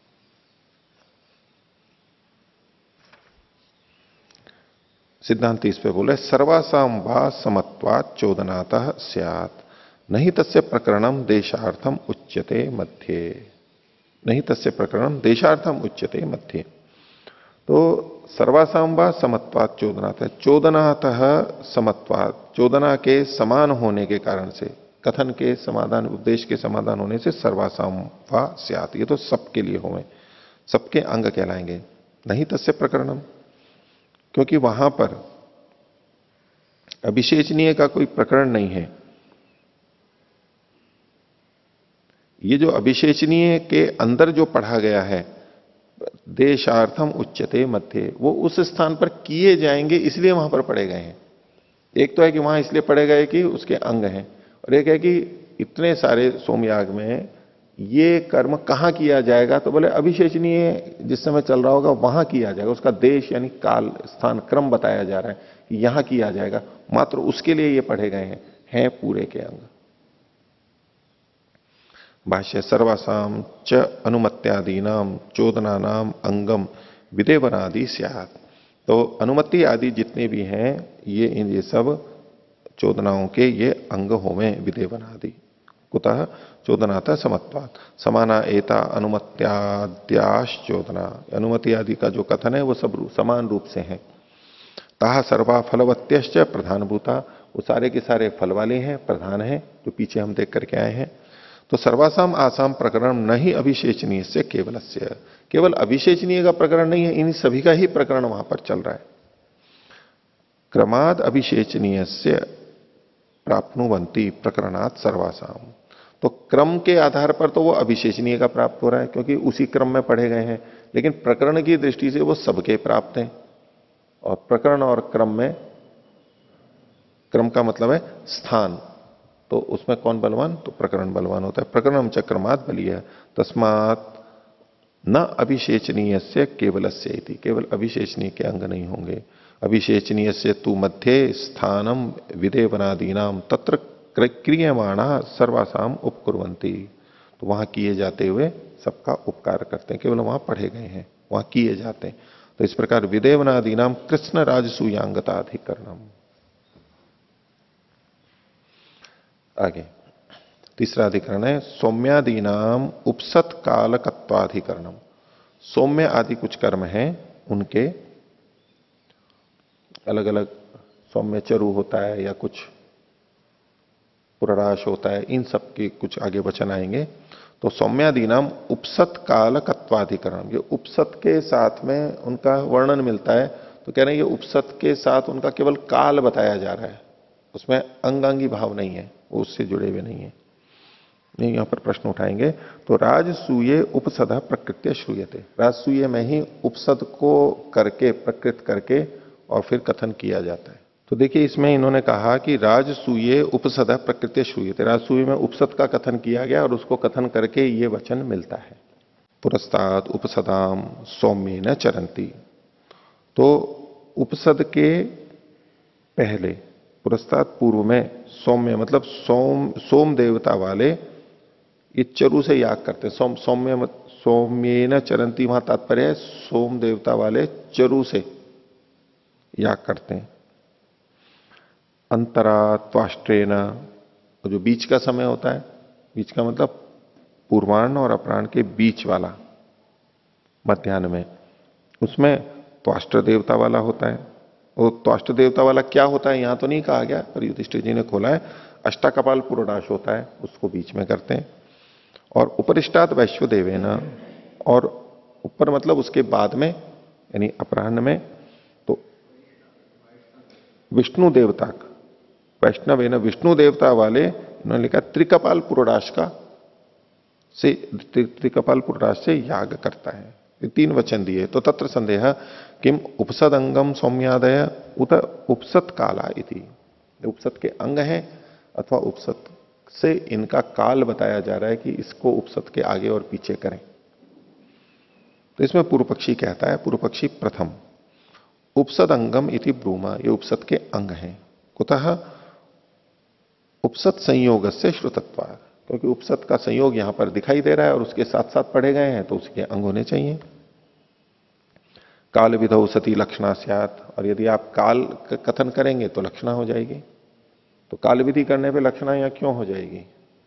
सिद्धांत इस पे बोले सर्वासाम वा समत्वात् चोदनातः स्यात् नहीं तस्य प्रकरणम देशार्थम उच्यते मध्य। नहीं तस्य प्रकरणम देशार्थम उच्यते मध्य। तो सर्वासाम वा समत्वात् चोदनातः, चोदनातः समत्वात्, चोदना के समान होने के कारण से, कथन के समाधान उद्देश्य के समाधान होने से सर्वासाम वा स्यात्, ये तो सबके लिए होंगे, सबके अंग कहलाएंगे। नहीं तस्य प्रकरणम, क्योंकि वहां पर अभिषेचनीय का कोई प्रकरण नहीं है। ये जो अभिषेचनीय के अंदर जो पढ़ा गया है देशार्थम उच्चते मध्य, वो उस स्थान पर किए जाएंगे इसलिए वहां पर पढ़े गए हैं। एक तो है कि वहां इसलिए पढ़े गए कि उसके अंग हैं, और एक है कि इतने सारे सोमयाग में ये कर्म कहां किया जाएगा, तो बोले अभिषेचनीय जिस समय चल रहा होगा वहां किया जाएगा। उसका देश यानी काल स्थान क्रम बताया जा रहा है कि यहां किया जाएगा, मात्र उसके लिए ये पढ़े गए हैं, हैं पूरे के अंग। भाष्य सर्वासाम च अनुमत्यादीनाम चोदनानाम अंगम विदेवनादि स्यात्। तो अनुमति आदि जितने भी हैं ये ये सब चोदनाओं के ये अंग होवे विदेवनादि। कुतः चोदनाता समत्वात् समाना एता अनुमत्याद्याश चोदना, अनुमति आदि का जो कथन है वो सब समान रूप से हैं। ताहा सर्वा फलवत्यश्च प्रधानभूता, वो सारे के सारे फल वाले हैं, प्रधान हैं, जो पीछे हम देख करके आए हैं। तो सर्वासाम आसाम प्रकरण नहीं अभिषेचनीय से केवलस्य, केवल अभिषेचनीय का प्रकरण नहीं है, इन सभी का ही प्रकरण वहां पर चल रहा है। क्रमाद अभिषेचनीय से प्राप्नुवंती प्रकरणात् सर्वासाम, तो क्रम के आधार पर तो वो अभिषेचनीय का प्राप्त हो रहा है क्योंकि उसी क्रम में पढ़े गए हैं, लेकिन प्रकरण की दृष्टि से वो सबके प्राप्त हैं। और प्रकरण और क्रम में, क्रम का मतलब है स्थान, तो उसमें कौन बलवान, तो प्रकरण बलवान होता है। प्रकरणम च क्रमात् बलीय तस्मात् न अभिषेचनीय से केवलस्य इति, केवल अभिषेचनीय के अंग नहीं होंगे। अभिषेचनीय से तू मध्य स्थानम विदेवनादीनाम तत्र क्रियमाणा सर्वासाम उपकुर्वंती, तो वहां किए जाते हुए सबका उपकार करते हैं, केवल वहां पढ़े गए हैं, वहां किए जाते हैं। तो इस प्रकार विदेवनादीनाम कृष्ण राजसूयांगता अधिकरणम। आगे तीसरा अधिकरण है सौम्यादीनाम उपसत कालकत्वाधिकरणम। सौम्य आदि कुछ कर्म हैं, उनके अलग अलग, सौम्य चरु होता है या कुछ पुरराश होता है, इन सब के कुछ आगे वचन आएंगे। तो सौम्यादीनाम उपसत कालकत्वाधिकरण, ये उपसत के साथ में उनका वर्णन मिलता है, तो कह रहे हैं ये उपसत के साथ उनका केवल काल बताया जा रहा है, उसमें अंगांगी भाव नहीं है, वो उससे जुड़े हुए नहीं है। नहीं, यहां पर प्रश्न उठाएंगे। तो राजसूये उपसद प्रकृत्य श्रूयते, राजसूये में ही उपसद को करके प्रकृत करके और फिर कथन किया जाता है। तो देखिए इसमें इन्होंने कहा कि राजसूये उपसद प्रकृत्य श्रूयते, राजसूये में उपसद का कथन किया गया और उसको कथन करके ये वचन मिलता है। पुरस्ताद उपसदाम सौम्य न चरंती, तो उपसद के पहले, पुरस्ताद पूर्व में, सौम्य मतलब सोम सोम देवता वाले ये चरु से याग करते हैं। सोम सौम्य सौम्य न चरंती, वहां तात्पर्य है सोम देवता वाले चरु से याग करते हैं। अंतरा त्वाष्ट्रेन, तो जो बीच का समय होता है, बीच का मतलब पूर्वाह्न और अपराह्न के बीच वाला, मध्याह्न में, उसमें त्वाष्ट्र देवता वाला होता है। वो त्वाष्ट्र देवता वाला क्या होता है यहां तो नहीं कहा गया, पर युधिष्ठिर जी ने खोला है। अष्टाकपाल पुरोडाश होता है, उसको बीच में करते हैं। और उपरिष्टात वैश्वदेवेन, और ऊपर मतलब उसके बाद में, यानी अपराह्न में, तो विष्णु देवता का, वैष्णव है ना, विष्णु देवता वाले, उन्होंने लिखा त्रिकपाल पुरोडाश का से, त्रिकपाल पुरोडाश से याग करता है। ये तीन वचन दिए। तो तत्र संदेह किम उपसद अंगम सौम्यादय उत उपसत काला इति, उपसत के अंग हैं अथवा उपसत से इनका काल बताया जा रहा है कि इसको उपसत के आगे और पीछे करें। तो इसमें पूर्व पक्षी कहता है, पूर्व पक्षी प्रथम उपसद अंगम इति ब्रूमा, ये उपसत के अंग हैं। कुतः उपसत संयोग से श्रुतत्वा, क्योंकि उपसत का संयोग यहां पर दिखाई दे रहा है और उसके साथ साथ पढ़े गए हैं, तो उसके अंग होने चाहिए। काल विधौ सती लक्षणा स्यात्, और यदि आप काल कथन करेंगे तो लक्षणा हो जाएगी। तो काल विधि करने पे लक्षणा यहां क्यों हो जाएगी?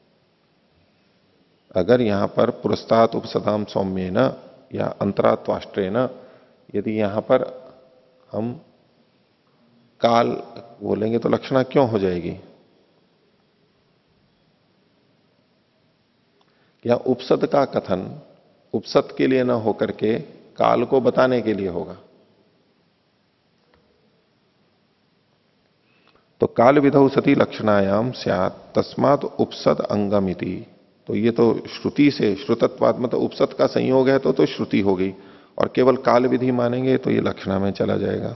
अगर यहां पर पुरस्तात् उपसदाम सौम्येन या अंतरात्वाष्ट्रेन, यदि यहां पर हम काल बोलेंगे तो लक्षणा क्यों हो जाएगी? या उपसद का कथन उपसद के लिए ना होकर के काल को बताने के लिए होगा। तो काल विधौ सती लक्षणायाम स्यात् तस्मात् उपसद अंगमिति, तो ये तो श्रुति से, श्रुतत्वाद मतलब उपसद का संयोग है तो तो श्रुति हो गई, और केवल काल विधि मानेंगे तो ये लक्षणा में चला जाएगा।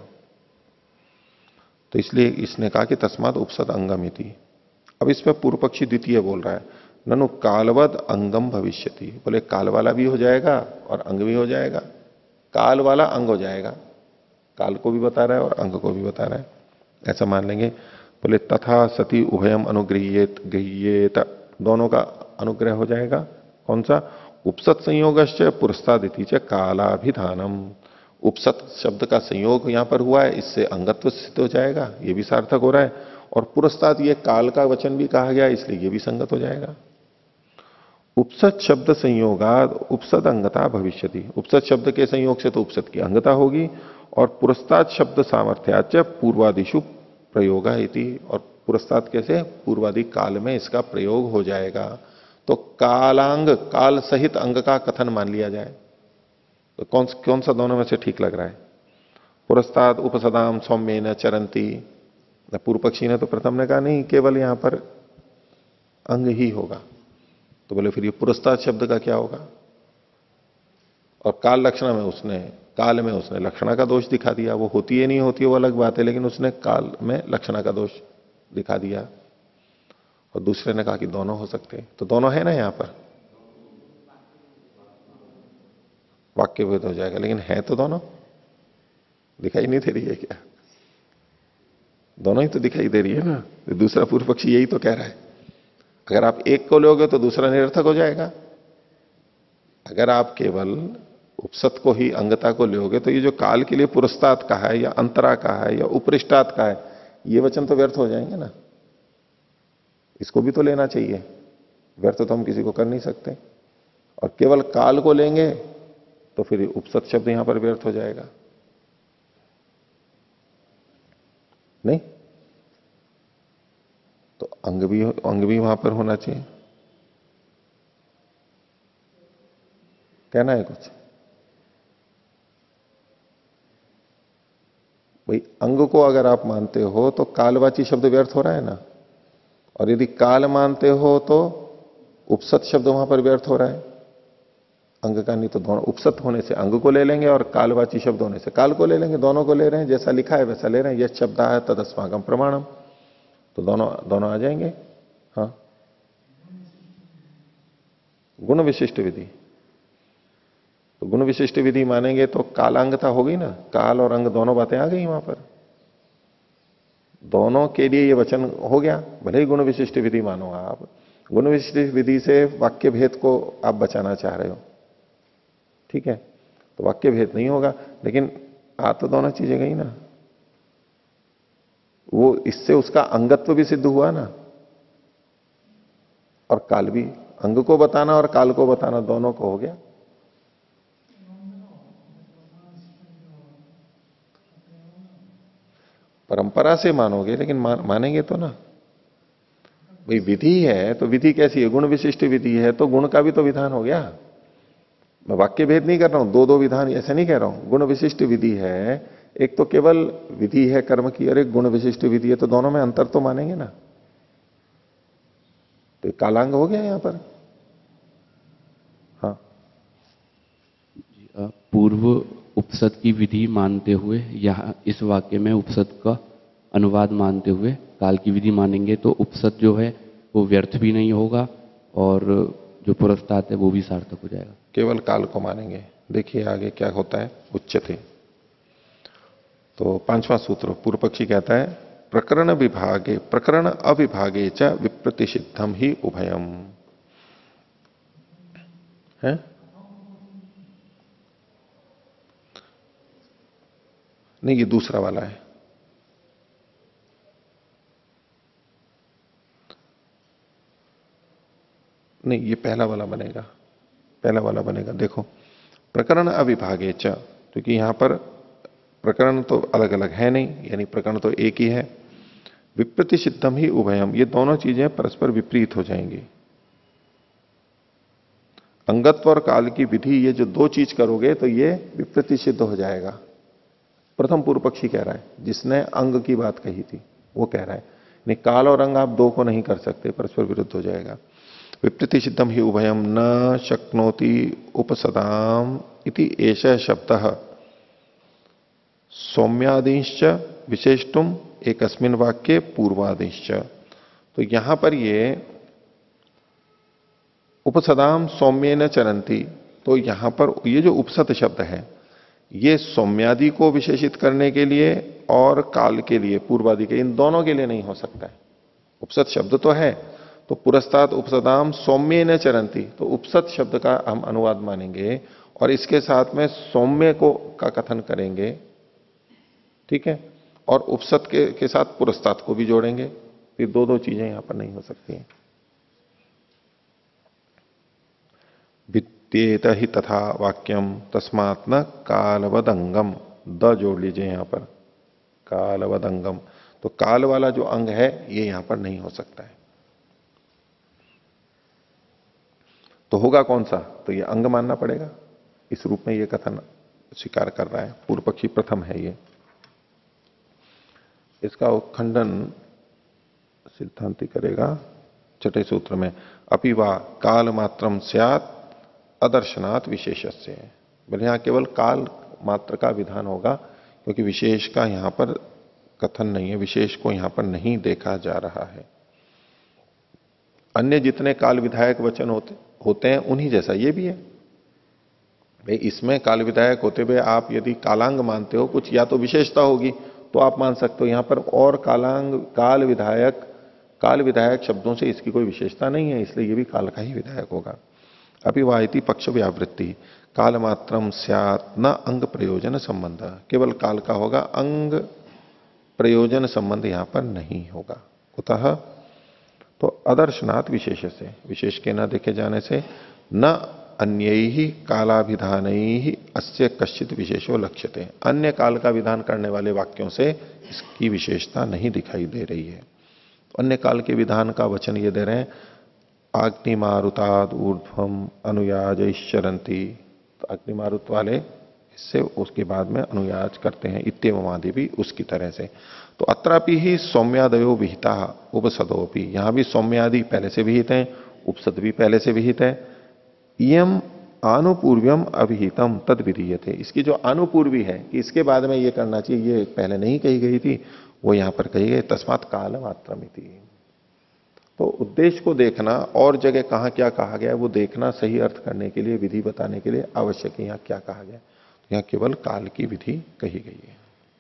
तो इसलिए इसने कहा कि तस्मात् उपसद अंगमिति। अब इसमें पूर्व पक्षी द्वितीय बोल रहा है, ननु कालवद अंगम भविष्यति, बोले काल वाला भी हो जाएगा और अंग भी हो जाएगा, काल वाला अंग हो जाएगा, काल को भी बता रहा है और अंग को भी बता रहा है, ऐसा मान लेंगे। बोले तथा सती उभयम अनुगृह्येत गृह्येत, दोनों का अनुग्रह हो जाएगा। कौन सा? उपसत संयोगश्च पुरस्तादिति च कालाभिधानम, उपसत शब्द का संयोग यहां पर हुआ है, इससे अंगत्व सिद्ध हो जाएगा, ये भी सार्थक हो रहा है। और पुरस्ताद ये काल का वचन भी कहा गया, इसलिए ये भी संगत हो जाएगा। उपसत शब्द संयोगाद उपसद अंगता भविष्यति, उपसत शब्द के संयोग से तो उपसत की अंगता होगी। और पुरस्ताद शब्द सामर्थ्याच पूर्वादिशु प्रयोग इति, और पुरस्ताद कैसे? पूर्वादि काल में इसका प्रयोग हो जाएगा। तो कालांग, काल सहित अंग का कथन मान लिया जाए तो कौन कौन सा दोनों में से ठीक लग रहा है? पुरस्ताद उपसदाम सौम्येन चरंती, पूर्व पक्षी ने तो प्रथम ने कहा नहीं, केवल यहां पर अंग ही होगा। तो बोले फिर ये पुरस्ताद शब्द का क्या होगा? और काल लक्षणा में उसने, काल में उसने लक्षणा का दोष दिखा दिया। वो होती है नहीं होती है वो अलग बात है, लेकिन उसने काल में लक्षणा का दोष दिखा दिया। और दूसरे ने कहा कि दोनों हो सकते हैं, तो दोनों है ना यहां पर। वाक्य भेद हो जाएगा। लेकिन है तो दोनों, दिखाई नहीं दे रही है क्या? दोनों ही तो दिखाई दे रही है ना। तो दूसरा पूर्व पक्षी यही तो कह रहा है, अगर आप एक को लोगे तो दूसरा निरर्थक हो जाएगा। अगर आप केवल उपसत को ही अंगता को लोगे तो ये जो काल के लिए पुरस्तात् कहा है या अंतरा कहा है या उपरिष्टात् कहा है, ये वचन तो व्यर्थ हो जाएंगे ना। इसको भी तो लेना चाहिए, व्यर्थ तो हम किसी को कर नहीं सकते। और केवल काल को लेंगे तो फिर उपसत शब्द यहां पर व्यर्थ हो जाएगा, नहीं? तो अंग भी अंग भी वहां पर होना चाहिए। कहना है कुछ भाई? अंग को अगर आप मानते हो तो कालवाची शब्द व्यर्थ हो रहा है ना, और यदि काल मानते हो तो उपसत शब्द वहां पर व्यर्थ हो रहा है। अंग का नहीं तो दोनों, उपसत होने से अंग को ले लेंगे और कालवाची शब्द होने से काल को ले लेंगे, दोनों को ले रहे हैं, जैसा लिखा है वैसा ले रहे हैं। यह शब्द है तदस्मागम प्रमाणम, तो दोनों दोनों आ जाएंगे। हाँ, गुण विशिष्ट विधि, तो गुण विशिष्ट विधि मानेंगे तो कालांगता होगी ना, काल और अंग दोनों बातें आ गई वहां पर, दोनों के लिए ये वचन हो गया। भले ही गुण विशिष्ट विधि मानो आप, गुण विशिष्ट विधि से वाक्य भेद को आप बचाना चाह रहे हो, ठीक है, तो वाक्य भेद नहीं होगा। लेकिन आ तो दोनों चीजें गई ना, वो इससे उसका अंगत्व भी सिद्ध हुआ ना, और काल भी, अंग को बताना और काल को बताना दोनों को हो गया। परंपरा से मानोगे, लेकिन मा, मानेंगे तो ना भाई। विधि है तो विधि कैसी है? गुण विशिष्ट विधि है तो गुण का भी तो विधान हो गया। मैं वाक्य भेद नहीं कर रहा हूं, दो दो विधान ऐसे नहीं कह रहा हूं। गुण विशिष्ट विधि है, एक तो केवल विधि है कर्म की और एक गुण विशिष्ट विधि है, तो दोनों में अंतर तो मानेंगे ना। तो कालांग हो गया यहां पर। हाँ, पूर्व उपसत की विधि मानते हुए यहां इस वाक्य में उपसत का अनुवाद मानते हुए काल की विधि मानेंगे तो उपसत जो है वो व्यर्थ भी नहीं होगा और जो पुरस्तात् है वो भी सार्थक हो जाएगा। केवल काल को मानेंगे। देखिए आगे क्या होता है, उच्चते। तो पांचवा सूत्र, पूर्व पक्षी कहता है प्रकरण विभागे प्रकरण अविभागे च विप्रतिषिद्धम ही उभयम है। नहीं, ये दूसरा वाला है। नहीं, ये पहला वाला बनेगा, पहला वाला बनेगा। देखो, प्रकरण अविभागे च, क्योंकि यहां पर प्रकरण तो अलग अलग है नहीं, यानी प्रकरण तो एक ही है। विप्रतिषिद्धम ही उभयम, ये दोनों चीजें परस्पर विपरीत हो जाएंगी। अंगत्व और काल की विधि, ये जो दो चीज करोगे तो ये विप्रतिषिद्ध हो जाएगा। प्रथम पूर्व पक्षी कह रहा है, जिसने अंग की बात कही थी वो कह रहा है नहीं, काल और अंग आप दो को नहीं कर सकते, परस्पर विरुद्ध हो जाएगा। विप्रतिषिद्धम ही उभयम न शक्नोति उपसदाम इति एष शब्दः सौम्यादिश्च विशेषतुम एकस्मिन् वाक्ये पूर्वादिश्च। तो यहां पर ये उपसदाम सौम्य न चरंती, तो यहां पर ये जो उपसत शब्द है ये सौम्यादि को विशेषित करने के लिए और काल के लिए, पूर्वादि के, इन दोनों के लिए नहीं हो सकता है। उपसत शब्द तो है, तो पुरस्तात् उपसदाम सौम्य न चरंती, तो उपसत शब्द का हम अनुवाद मानेंगे और इसके साथ में सौम्य को का कथन करेंगे, ठीक है, और उपसत के, के साथ पुरस्तात् को भी जोड़ेंगे। फिर दो दो चीजें यहां पर नहीं हो सकती हैं। वित्तेत ही तथा वाक्यम तस्मात् न कालवदंगम, द जोड़ लीजिए यहां पर, कालवदंगम, तो काल वाला जो अंग है ये यहां पर नहीं हो सकता है। तो होगा कौन सा? तो ये अंग मानना पड़ेगा। इस रूप में ये कथन स्वीकार कर रहा है पूर्व पक्षी, प्रथम है ये। इसका खंडन सिद्धांति करेगा छठे सूत्र में, अपिवा काल मात्रम स्यात् अदर्शनात् विशेषस्य। बोले यहां केवल काल मात्र का विधान होगा, क्योंकि विशेष का यहां पर कथन नहीं है, विशेष को यहां पर नहीं देखा जा रहा है। अन्य जितने काल विधायक वचन होते होते हैं उन्हीं जैसा ये भी है, भाई इसमें काल विधायक होते हुए आप यदि कालांग मानते हो, कुछ या तो विशेषता होगी तो आप मान सकते हो। यहां पर और कालांग काल विधायक काल विधायक शब्दों से इसकी कोई विशेषता नहीं है, इसलिए ये भी काल का ही विधायक होगा। अभिवाहिति पक्ष व्यावृत्ति काल मात्रम स्यात् न अंग प्रयोजन संबंध, केवल काल का होगा, अंग प्रयोजन संबंध यहां पर नहीं होगा। कुतः तो अदर्शनात् विशेष से, विशेष के न देखे जाने से, न अन्य ही कालाभिधान ही अस्य कश्चित विशेषो लक्ष्यते, अन्य काल का विधान करने वाले वाक्यों से इसकी विशेषता नहीं दिखाई दे रही है। अन्य काल के विधान का वचन ये दे रहे हैं, अग्निमारुताद ऊर्ध्वम अनुयाजैश्चरंती, तो अग्निमारुत वाले इससे उसके बाद में अनुयाज करते हैं, इत्येवमादि भी उसकी तरह से। तो अत्रापि ही सौम्यादयो विहिता उपसदोपि, यहां भी सौम्यादि पहले से विहित है, उपसद भी पहले से विहित है। इयम आनुपूर्व्यम अभिहितम तद विधीयते, इसकी जो आनुपूर्वी है कि इसके बाद में ये करना चाहिए, ये पहले नहीं कही गई थी, वो यहां पर कही गई, तस्मात् काल मात्रमिति। तो उद्देश्य को देखना और जगह कहां क्या कहा गया है वो देखना, सही अर्थ करने के लिए, विधि बताने के लिए आवश्यक है यहां क्या कहा गया। यहां केवल काल की विधि कही गई है।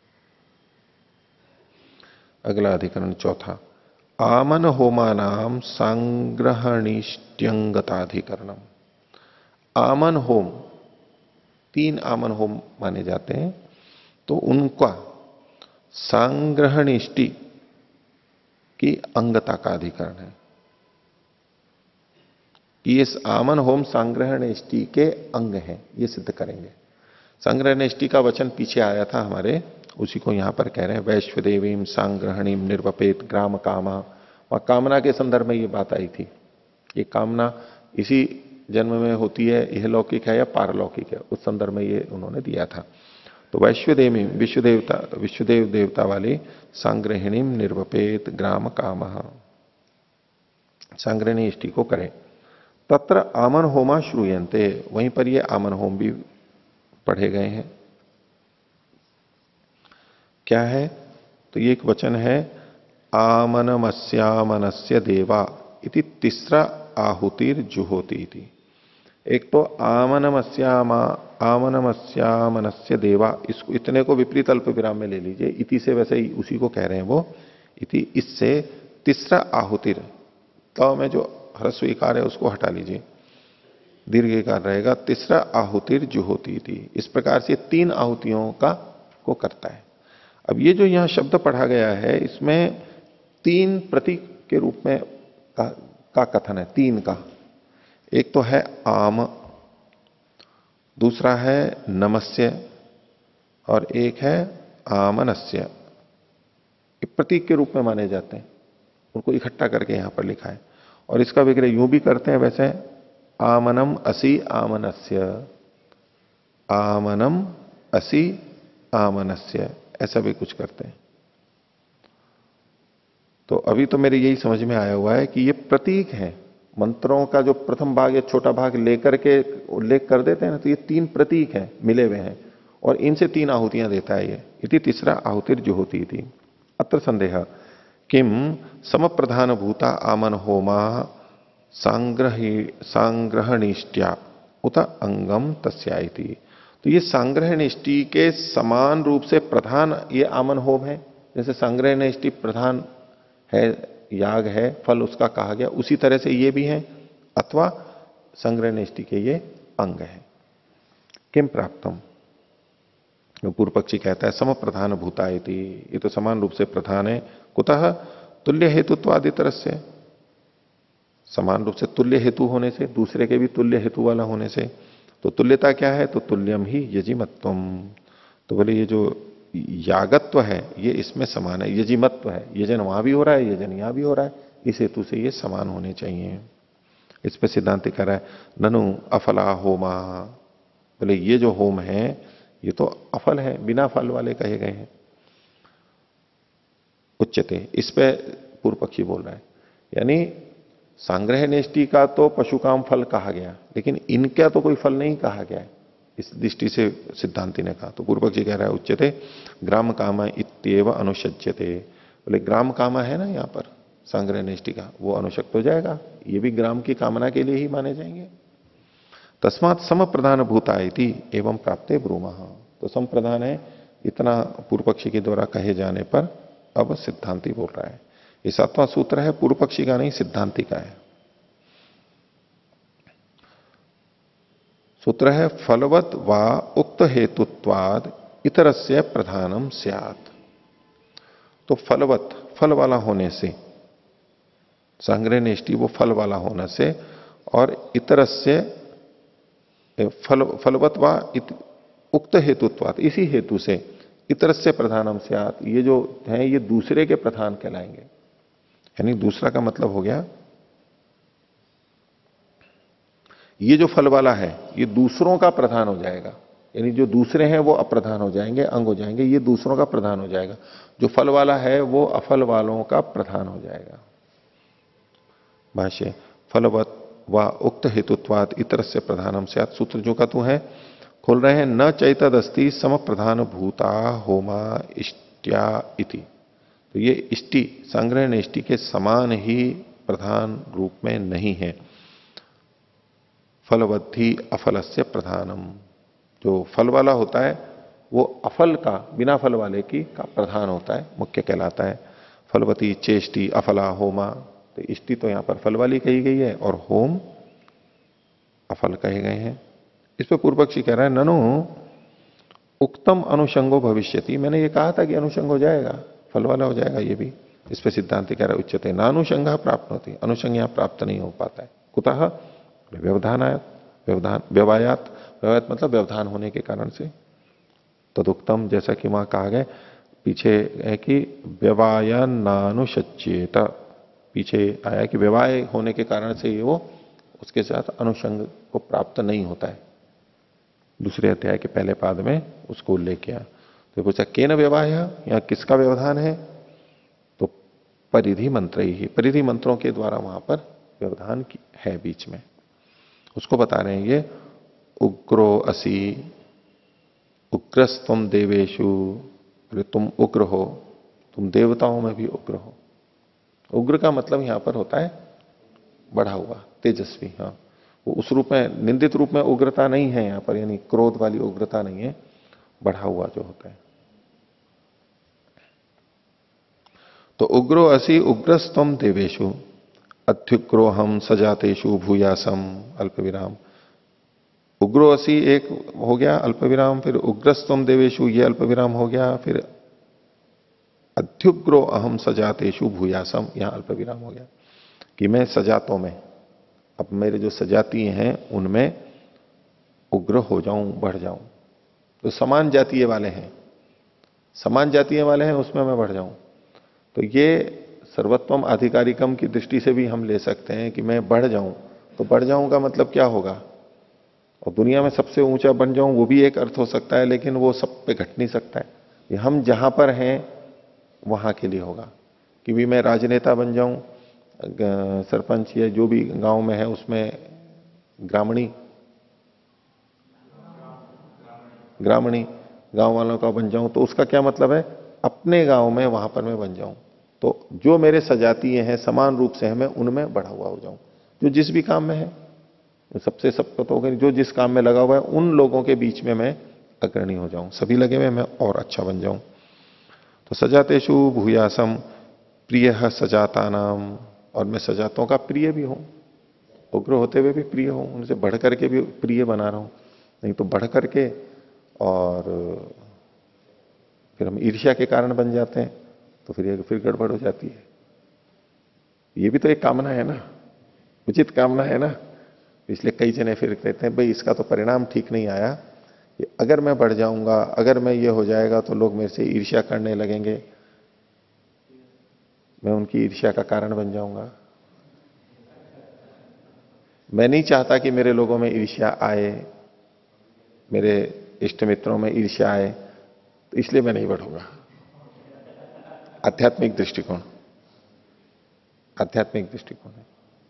अगला अधिकरण चौथा, आमन होमानाम सांग्रहणिष्ट्यंगताधिकरणम। आमन होम, तीन आमन होम माने जाते हैं, तो उनका सांग्रहणिष्टि की अंगता का अधिकरण है कि इस आमन होम सांग्रहणिष्टि के अंग हैं, ये सिद्ध करेंगे। सांग्रहणिष्टि का वचन पीछे आया था हमारे, उसी को यहां पर कह रहे हैं, वैश्वदेवीम सांग्रहणीम निर्वपेत ग्राम कामा, और कामना के संदर्भ में ये बात आई थी। ये कामना इसी जन्म में होती है, यह लौकिक है या पारलौकिक है, उस संदर्भ में ये उन्होंने दिया था। तो वैश्वदेवी विश्वदेवता विश्वदेव देवता वाली सांग्रहिणीम निर्वपेत ग्राम काम, सांग्रहणी इष्टि को करें। तत्र आमन होमा श्रूयन्ते, वहीं पर ये आमन होम भी पढ़े गए हैं। क्या है? तो ये एक वचन है, आमनमस्यामनस्य देवा इति तीसरा आहुतिर जुहोति इति। एक तो आमनमस्यामा आमनमस्यामनस्य देवा, इसको इतने को विपरीत अल्प विराम में ले लीजिए, इति से वैसे ही उसी को कह रहे हैं वो, इति इससे तीसरा आहुतिर, तो में जो ह्रस्व इकार है उसको हटा लीजिए, दीर्घ इकार रहेगा, तीसरा आहुतिर जुहोति थी। इस प्रकार से तीन आहुतियों का को करता है। अब ये जो यहां शब्द पढ़ा गया है, इसमें तीन प्रतीक के रूप में का, का कथन है, तीन का। एक तो है आम, दूसरा है नमस्य, और एक है आमनस्य। ये प्रतीक के रूप में माने जाते हैं, उनको इकट्ठा करके यहां पर लिखा है। और इसका विग्रह यूं भी करते हैं वैसे, आमनम असि आमनस्य, आमनम असि आमनस्य, ऐसा भी कुछ करते हैं। तो अभी तो मेरे यही समझ में आया हुआ है कि ये प्रतीक है, मंत्रों का जो प्रथम भाग या छोटा भाग लेकर के उल्लेख कर देते हैं ना, तो ये तीन प्रतीक हैं, मिले हुए हैं, और इनसे तीन आहुतियां देता है ये। इति तीसरा आहुतिर जो होती थी। अत्र संदेह किम सम प्रधान भूता आमन होमा सांग्रही सांग्रहणिष्ट्या उत अंगम तस्याइति। तो ये सांग्रहणिष्टि के समान रूप से प्रधान ये आमन होम है, जैसे सांग्रहणिष्टि प्रधान है, याग है, फल उसका कहा गया, उसी तरह से ये भी है, अथवा संग्रहणिष्टि के ये अंग है। किम प्राप्तम, पूर्व पक्षी कहता है सम प्रधान भूतायति, ये तो समान रूप से प्रधान है। कुतः तुल्य हेतुत्वादि तरह से, समान रूप से तुल्य हेतु होने से, दूसरे के भी तुल्य हेतु वाला होने से। तो तुल्यता क्या है? तो तुल्यम ही यजिमत्वम, तो बोले ये जो यागत्व है ये इसमें समान है, यजिमत्व है, यजन वहां भी हो रहा है, यजन यहां भी हो रहा है, इस हेतु से ये समान होने चाहिए। इस पर सिद्धांत कर रहा है, ननु अफला होमा, बोले ये जो होम है ये तो अफल है, बिना फल वाले कहे गए हैं। उच्चते, इस पे पूर्व पक्षी बोल रहा है, यानी सांग्रहणिष्टि का तो पशुकाम फल कहा गया, लेकिन इनका तो कोई फल नहीं कहा गया है, इस दृष्टि से सिद्धांति ने कहा। तो पूर्व पक्षी कह रहा है उच्चते ग्राम कामा इत्येव अनुशज्यते, बोले ग्राम कामा है ना यहाँ पर सांग्रहणिष्टि का, वो अनुशक्त हो जाएगा, ये भी ग्राम की कामना के लिए ही माने जाएंगे। तस्मात सम प्रधान भूता इति एवं प्राप्ते ब्रूमः। तो सम प्रधान है इतना पूर्व पक्षी के द्वारा कहे जाने पर अब सिद्धांति बोल रहा है। ये सातवां सूत्र है, पूर्व पक्षी का नहीं, सिद्धांति का है। सूत्र है फलवत वा उक्त हेतुत्वाद इतरस्य प्रधानम स्यात्। तो फलवत, फल वाला होने से, संग्रह नेष्टि वो फल वाला होने से, और इतरस्य फल फलवत वा उक्त हेतुत्वाद, इसी हेतु से, इतरस्य प्रधानम स्यात्, ये जो है ये दूसरे के प्रधान कहलाएंगे। यानी दूसरा का मतलब हो गया ये जो फल वाला है ये दूसरों का प्रधान हो जाएगा, यानी जो दूसरे हैं वो अप्रधान हो जाएंगे, अंग हो जाएंगे, ये दूसरों का प्रधान हो जाएगा। जो फल वाला है वो अफल वालों का प्रधान हो जाएगा। भाष्य फलवत व उक्त हेतुत्वाद इतर से प्रधानम स्यात्। सूत्र जो का तू है खोल रहे हैं, न चैतदस्ति सम प्रधान भूता होमा इष्ट्या इति। तो ये इष्टि, संग्रह नेष्टि के समान ही प्रधान रूप में नहीं है। फलवद्धि अफलस्य प्रधानम, जो फल वाला होता है वो अफल का, बिना फल वाले की का प्रधान होता है, मुख्य कहलाता है। फलवती चेष्टि अफला होमा, तो इष्टि तो यहां पर फल वाली कही गई है और होम अफल कहे गए हैं। इस पर पूर्व पक्षी कह रहा है ननु उक्तम अनुषंगो भविष्यति। मैंने ये कहा था कि अनुषंग हो जाएगा, फल वाला हो जाएगा ये भी। इस पर सिद्धांत कह रहा है उच्चते नानुषंग प्राप्त होती, अनुषंग यहां प्राप्त नहीं हो पाता है। कुतः व्यवधान आयात, व्यवधान व्यवायात, व्यवायात मतलब व्यवधान होने के कारण से। तदुक्तम, जैसा कि वहां कहा गया पीछे है कि व्यवाय नानुशच्येत, पीछे आया कि व्यवाय होने के कारण से ये वो उसके साथ अनुषंग को प्राप्त नहीं होता है। दूसरे अध्याय के पहले पाद में उसको उल्लेख किया। तो पूछा केन व्यवाय, या किसका व्यवधान है? तो परिधि मंत्र ही, परिधि मंत्रों के द्वारा वहां पर व्यवधान है बीच में, उसको बता रहे हैं। ये उग्रो असि, उग्रस्तम देवेशु, तुम उग्र हो, तुम देवताओं में भी उग्र हो। उग्र का मतलब यहां पर होता है बढ़ा हुआ, तेजस्वी। हाँ, वो उस रूप में, निंदित रूप में उग्रता नहीं है यहां पर, यानी क्रोध वाली उग्रता नहीं है, बढ़ा हुआ जो होता है। तो उग्रो असि उग्रस्तम देवेशु अत्युग्रो हम सजातेशु भूयासम अल्प विराम। उग्रो असी एक हो गया अल्प विराम, फिर उग्रस्तम देवेशु ये अल्प विराम हो गया, फिर अत्युग्रो अहम सजातेशु भूयासम यहां अल्प विराम हो गया कि मैं सजातों में, अब मेरे जो सजातीय हैं उनमें उग्र हो जाऊं, बढ़ जाऊं। तो समान जातीय वाले हैं, समान जातीय वाले हैं उसमें मैं बढ़ जाऊं। तो ये सर्वोत्तम आधिकारिकम की दृष्टि से भी हम ले सकते हैं कि मैं बढ़ जाऊं। तो बढ़ जाऊं का मतलब क्या होगा? और दुनिया में सबसे ऊंचा बन जाऊं वो भी एक अर्थ हो सकता है, लेकिन वो सब पे घट नहीं सकता है। ये हम जहां पर हैं वहां के लिए होगा कि भी मैं राजनेता बन जाऊं, सरपंच या जो भी गांव में है उसमें ग्रामणी ग्रामणी गांव वालों का बन जाऊं। तो उसका क्या मतलब है? अपने गांव में वहां पर मैं बन जाऊं। तो जो मेरे सजातीय हैं समान रूप से है, मैं उनमें बढ़ा हुआ हो जाऊं। जो जिस भी काम में है, सबसे सबको तो होगा, जो जिस काम में लगा हुआ है उन लोगों के बीच में मैं अग्रणी हो जाऊं, सभी लगे हुए मैं और अच्छा बन जाऊं। तो सजातेषु भूयासम प्रिय सजाता नाम, और मैं सजातों का प्रिय भी हूं, उग्र होते हुए भी प्रिय हूं, उनसे बढ़ करके भी प्रिय बना रहा हूं। नहीं तो बढ़ करके और फिर हम ईर्ष्या के कारण बन जाते हैं, तो फिर फिर गड़बड़ हो जाती है। ये भी तो एक कामना है ना, उचित कामना है ना। इसलिए कई जने फिर कहते हैं भाई इसका तो परिणाम ठीक नहीं आया, कि अगर मैं बढ़ जाऊंगा, अगर मैं ये हो जाएगा तो लोग मेरे से ईर्ष्या करने लगेंगे, मैं उनकी ईर्ष्या का कारण बन जाऊंगा। मैं नहीं चाहता कि मेरे लोगों में ईर्ष्या आए, मेरे इष्ट मित्रों में ईर्ष्या आए, तो इसलिए मैं नहीं बढ़ूंगा। आध्यात्मिक दृष्टिकोण, आध्यात्मिक दृष्टिकोण है।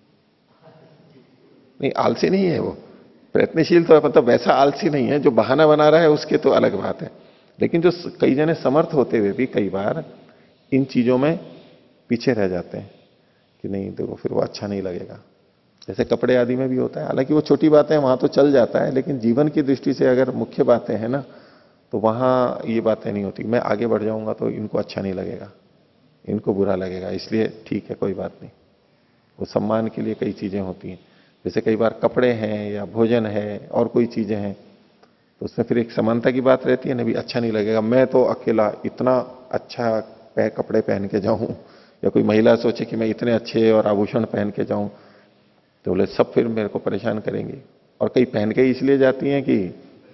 नहीं, आलसी नहीं है वो, प्रयत्नशील तो है, मतलब वैसा आलसी नहीं है जो बहाना बना रहा है, उसके तो अलग बात है। लेकिन जो कई जने समर्थ होते हुए भी कई बार इन चीजों में पीछे रह जाते हैं कि नहीं देखो फिर वो अच्छा नहीं लगेगा, जैसे कपड़े आदि में भी होता है, हालांकि वो छोटी बातें हैं, वहां तो चल जाता है, लेकिन जीवन की दृष्टि से अगर मुख्य बातें हैं ना, तो वहां ये बातें नहीं होती। मैं आगे बढ़ जाऊंगा तो इनको अच्छा नहीं लगेगा, इनको बुरा लगेगा, इसलिए ठीक है कोई बात नहीं। वो सम्मान के लिए कई चीजें होती हैं। जैसे कई बार कपड़े हैं या भोजन है और कोई चीजें हैं, तो उसमें फिर एक समानता की बात रहती है ना, भी अच्छा नहीं लगेगा मैं तो अकेला इतना अच्छा पह, कपड़े पहन के जाऊं, या कोई महिला सोचे कि मैं इतने अच्छे और आभूषण पहन के जाऊं, तो बोले सब फिर मेरे को परेशान करेंगे। और कई पहन के इसलिए जाती हैं कि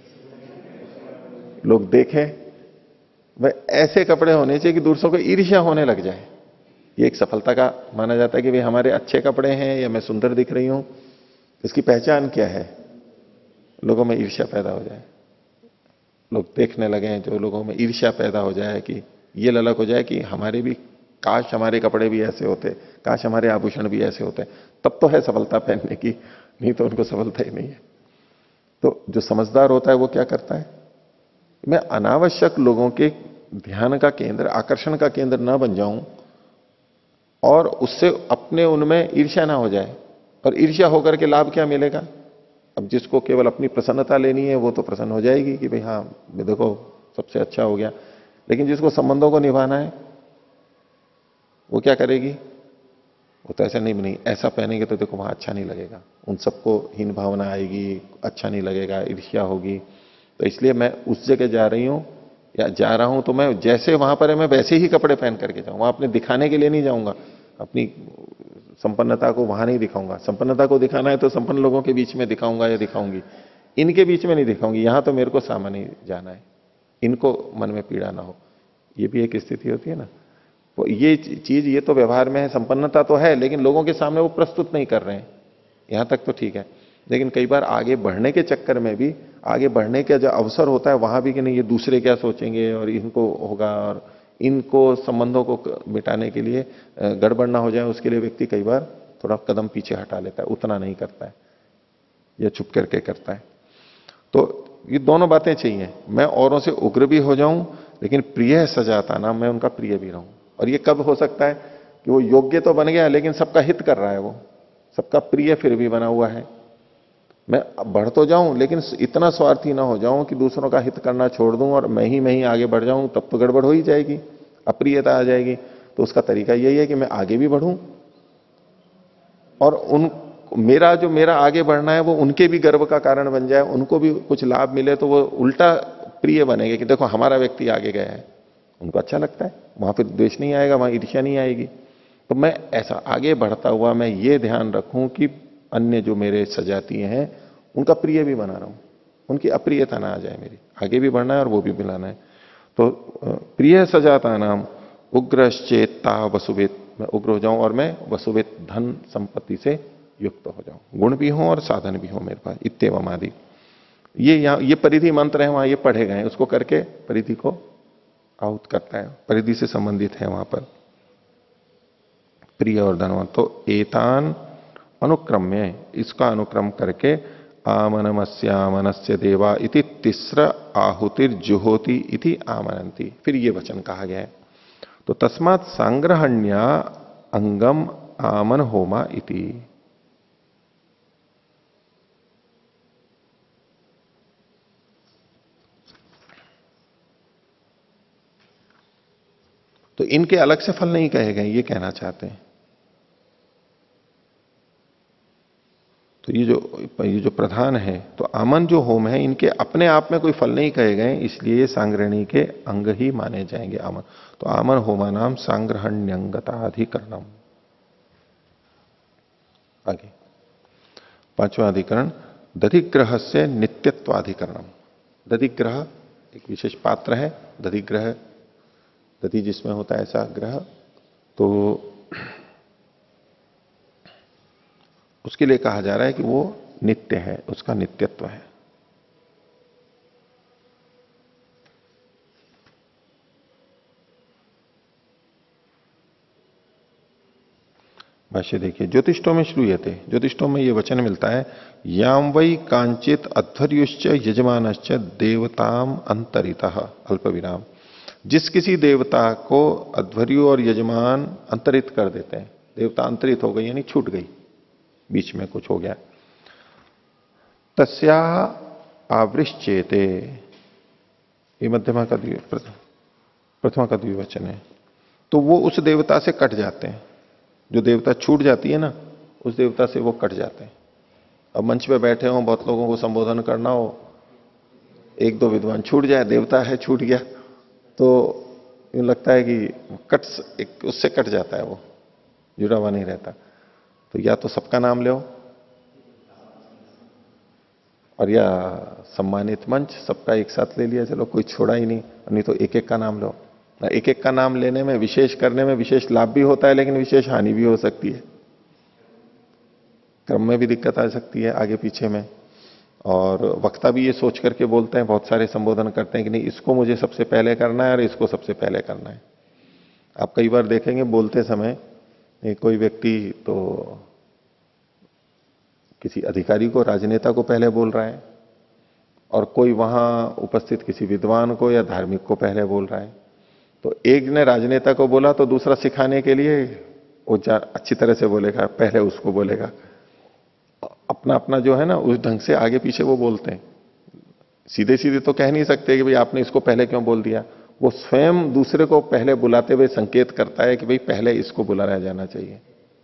लोग देखें। वह ऐसे कपड़े होने चाहिए कि दूसरों को ईर्ष्या होने लग जाए। ये एक सफलता का माना जाता है कि भाई हमारे अच्छे कपड़े हैं या मैं सुंदर दिख रही हूं, इसकी पहचान क्या है? लोगों में ईर्ष्या पैदा हो जाए, लोग देखने लगे, जो लोगों में ईर्ष्या पैदा हो जाए, कि ये ललक हो जाए कि हमारे भी, काश हमारे कपड़े भी ऐसे होते, काश हमारे आभूषण भी ऐसे होते, तब तो है सफलता पहनने की, नहीं तो उनको सफलता ही नहीं है। तो जो समझदार होता है वो क्या करता है, मैं अनावश्यक लोगों के ध्यान का केंद्र, आकर्षण का केंद्र ना बन जाऊं, और उससे अपने उनमें ईर्ष्या ना हो जाए। और ईर्ष्या होकर के लाभ क्या मिलेगा? अब जिसको केवल अपनी प्रसन्नता लेनी है वो तो प्रसन्न हो जाएगी कि भाई हाँ देखो सबसे अच्छा हो गया, लेकिन जिसको संबंधों को निभाना है वो क्या करेगी? वो तो ऐसा नहीं, नहीं ऐसा पहनेंगे तो देखो वहां अच्छा नहीं लगेगा, उन सबको हीन भावना आएगी, अच्छा नहीं लगेगा, ईर्ष्या होगी। तो इसलिए मैं उस जगह जा रही हूं या जा रहा हूं तो मैं जैसे वहां पर है मैं वैसे ही कपड़े पहन करके जाऊं, वहां अपने दिखाने के लिए नहीं जाऊंगा, अपनी संपन्नता को वहां नहीं दिखाऊंगा। संपन्नता को दिखाना है तो संपन्न लोगों के बीच में दिखाऊंगा या दिखाऊंगी, इनके बीच में नहीं दिखाऊंगी। यहां तो मेरे को सामान्य जाना है, इनको मन में पीड़ा ना हो, ये भी एक स्थिति होती है ना। तो ये चीज, ये तो व्यवहार में है, संपन्नता तो है, लेकिन लोगों के सामने वो प्रस्तुत नहीं कर रहे हैं, यहां तक तो ठीक है। लेकिन कई बार आगे बढ़ने के चक्कर में भी, आगे बढ़ने का जो अवसर होता है वहां भी कि नहीं ये दूसरे क्या सोचेंगे और इनको होगा, और इनको संबंधों को मिटाने के लिए गड़बड़ ना हो जाए, उसके लिए व्यक्ति कई बार थोड़ा कदम पीछे हटा लेता है, उतना नहीं करता है या चुप करके करता है। तो ये दोनों बातें चाहिए, मैं औरों से उग्र भी हो जाऊं लेकिन प्रिय सजाता ना, मैं उनका प्रिय भी रहूं। और ये कब हो सकता है कि वो योग्य तो बन गया लेकिन सबका हित कर रहा है, वो सबका प्रिय फिर भी बना हुआ है। मैं बढ़ तो जाऊं लेकिन इतना स्वार्थी ना हो जाऊं कि दूसरों का हित करना छोड़ दूं और मैं ही मैं ही आगे बढ़ जाऊं, तब तो गड़बड़ हो ही जाएगी, अप्रियता आ जाएगी। तो उसका तरीका यही है कि मैं आगे भी बढ़ूं और उन मेरा जो मेरा आगे बढ़ना है वो उनके भी गर्व का कारण बन जाए, उनको भी कुछ लाभ मिले, तो वो उल्टा प्रिय बनेगा कि देखो हमारा व्यक्ति आगे गया है, उनको अच्छा लगता है, वहां फिर द्वेष नहीं आएगा, वहां ईर्ष्या नहीं आएगी। तो मैं ऐसा आगे बढ़ता हुआ मैं ये ध्यान रखूं कि अन्य जो मेरे सजातीय हैं उनका प्रिय भी बना रहा हूं, उनकी अप्रियता ना आ जाए, मेरी आगे भी बढ़ना है और वो भी मिलाना है। तो प्रिय सजाता नाम उग्रश्चेता वसुवेत, मैं उग्र हो जाऊं और मैं वसुवेत धन संपत्ति से युक्त हो जाऊं, गुण भी हो और साधन भी हो मेरे पास, इत्तेवम आदि। ये यहाँ ये परिधि मंत्र है, वहां ये पढ़े गए, उसको करके परिधि को आहुत करता है, परिधि से संबंधित है वहां पर प्रिय और धनवान। तो एतान अनुक्रम्य, इसका अनुक्रम करके आमनमस्यामनस्य देवा इति तिस्र आहुतिर जुहोति इति आमनंती, फिर ये वचन कहा गया है। तो तस्मात् सांग्रहण्या अंगम आमन होमा इति। तो इनके अलग से फल नहीं कहे गए, ये कहना चाहते हैं। तो ये जो ये जो प्रधान है, तो आमन जो होम है, इनके अपने आप में कोई फल नहीं कहे गए, इसलिए ये सांग्रहणी के अंग ही माने जाएंगे आमन। तो आमन होमा नाम सांग्रहण्यंगताधिकरणम। आगे पांचवा अधिकरण दधिग्रह से नित्यत्वाधिकरणम। दधिग्रह एक विशेष पात्र है, दधिग्रह, दधि जिसमें होता है ऐसा ग्रह, तो उसके लिए कहा जा रहा है कि वो नित्य है, उसका नित्यत्व है। भाष्य देखिए, ज्योतिषों में श्रूयते, ज्योतिषों में ये वचन मिलता है, याम वै कांचित अध्वर्युश्च यजमानश्च देवताम अंतरितः अल्प विराम। जिस किसी देवता को अध्वर्यु और यजमान अंतरित कर देते हैं, देवता अंतरित हो गई यानी छूट गई, बीच में कुछ हो गया। तस्या आवृश्चेते, ये मध्यमा का प्रथमा का द्विवचन है। तो वो उस देवता से कट जाते हैं, जो देवता छूट जाती है ना, उस देवता से वो कट जाते हैं। अब मंच पे बैठे हो, बहुत लोगों को संबोधन करना हो, एक दो विद्वान छूट जाए, देवता है छूट गया, तो यूं लगता है कि कट, एक उससे कट जाता है, वो जुड़ा हुआ नहीं रहता। तो या तो सबका नाम लो, और या सम्मानित मंच सबका एक साथ ले लिया, चलो कोई छोड़ा ही नहीं, नहीं तो एक एक का नाम लो। एक एक का नाम लेने में, विशेष करने में विशेष लाभ भी होता है, लेकिन विशेष हानि भी हो सकती है, क्रम में भी दिक्कत आ सकती है आगे पीछे में। और वक्ता भी ये सोच करके बोलते हैं, बहुत सारे संबोधन करते हैं कि नहीं इसको मुझे सबसे पहले करना है और इसको सबसे पहले करना है। आप कई बार देखेंगे बोलते समय कोई व्यक्ति तो किसी अधिकारी को, राजनेता को पहले बोल रहा है, और कोई वहां उपस्थित किसी विद्वान को या धार्मिक को पहले बोल रहा है। तो एक ने राजनेता को बोला तो दूसरा सिखाने के लिए वो अच्छी तरह से बोलेगा, पहले उसको बोलेगा। अपना अपना जो है ना, उस ढंग से आगे पीछे वो बोलते हैं। सीधे सीधे तो कह नहीं सकते कि भाई आपने इसको पहले क्यों बोल दिया। वो स्वयं दूसरे को पहले बुलाते हुए संकेत करता है कि भाई पहले इसको बुलाया जाना चाहिए।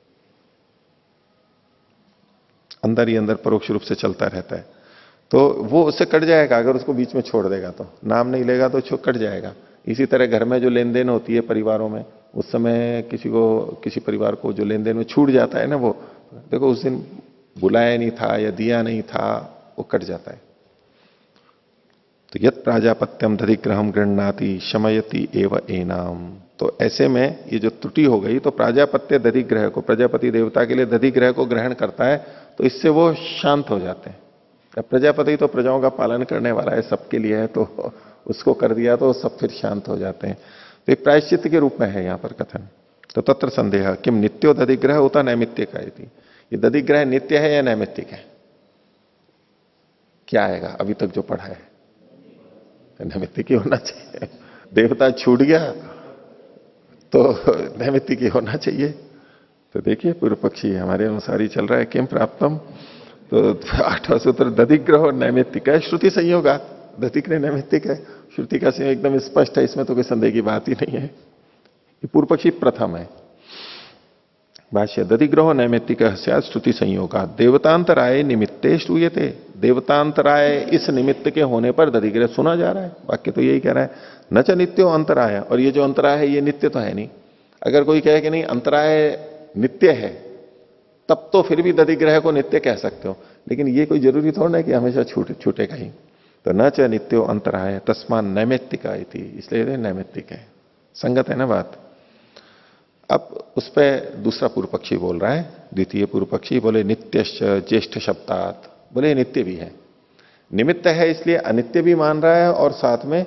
अंदर ही अंदर परोक्ष रूप से चलता रहता है। तो वो उससे कट जाएगा अगर उसको बीच में छोड़ देगा, तो नाम नहीं लेगा तो कट जाएगा। इसी तरह घर में जो लेन देन होती है परिवारों में, उस समय किसी को, किसी परिवार को जो लेन देन में छूट जाता है ना, वो देखो उस दिन बुलाया नहीं था या दिया नहीं था, वो कट जाता है। तो यत प्राजापत्यम दधिग्रहम गृह्णाति शमयति एव एनाम। तो ऐसे में ये जो त्रुटि हो गई, तो प्राजापत्य दधिग्रह को, प्रजापति देवता के लिए दधिग्रह को ग्रहण करता है, तो इससे वो शांत हो जाते हैं। अब प्रजापति तो प्रजाओं का पालन करने वाला है, सबके लिए है, तो उसको कर दिया तो सब फिर शांत हो जाते हैं। तो एक प्रायश्चित के रूप में है यहां पर कथन। तो तत्र संदेह किम नित्यो दधिग्रह होता नैमित्तिक है। ये दधिग्रह नित्य है या नैमित्तिक है, क्या आएगा? अभी तक जो पढ़ा है नैमित्तिक ही होना चाहिए। देवता छूट गया तो नैमित्तिक ही होना चाहिए। तो देखिए पूर्व पक्षी हमारे अनुसार ही चल रहा है। किम प्राप्तम, तो आठवां सूत्र दधिग्रह और नैमित्तिक है, श्रुति संयोगात। दधिग्रह नैमित्तिक है, श्रुति का संयोग एकदम स्पष्ट है, इसमें तो कोई संदेह की बात ही नहीं है। ये पूर्व पक्षी प्रथम है। भाष्य दधिग्रह नैमित्तिक श्रुति संयोगा देवतांतराय निमित्ते श्रूयते। देवतांतराय इस निमित्त के होने पर दधिग्रह सुना जा रहा है। वाक्य तो यही कह रहा है, न च नित्यो अंतराय। और ये जो अंतराय है ये नित्य तो है नहीं। अगर कोई कहे कि नहीं अंतराय नित्य है, तब तो फिर भी दधिग्रह को नित्य कह सकते हो, लेकिन ये कोई जरूरी थोड़ा ना कि हमेशा छूटे छूटेगा ही। तो न च नित्यो अंतराय तस्मान नैमित्तिका इति, इसलिए नैमित्तिक है, संगत है ना बात। अब उस पर दूसरा पूर्व पक्षी बोल रहा है, द्वितीय पूर्व पक्षी बोले नित्यश्च ज्येष्ठ शब्दात। बोले नित्य भी है, निमित्त है इसलिए अनित्य भी मान रहा है और साथ में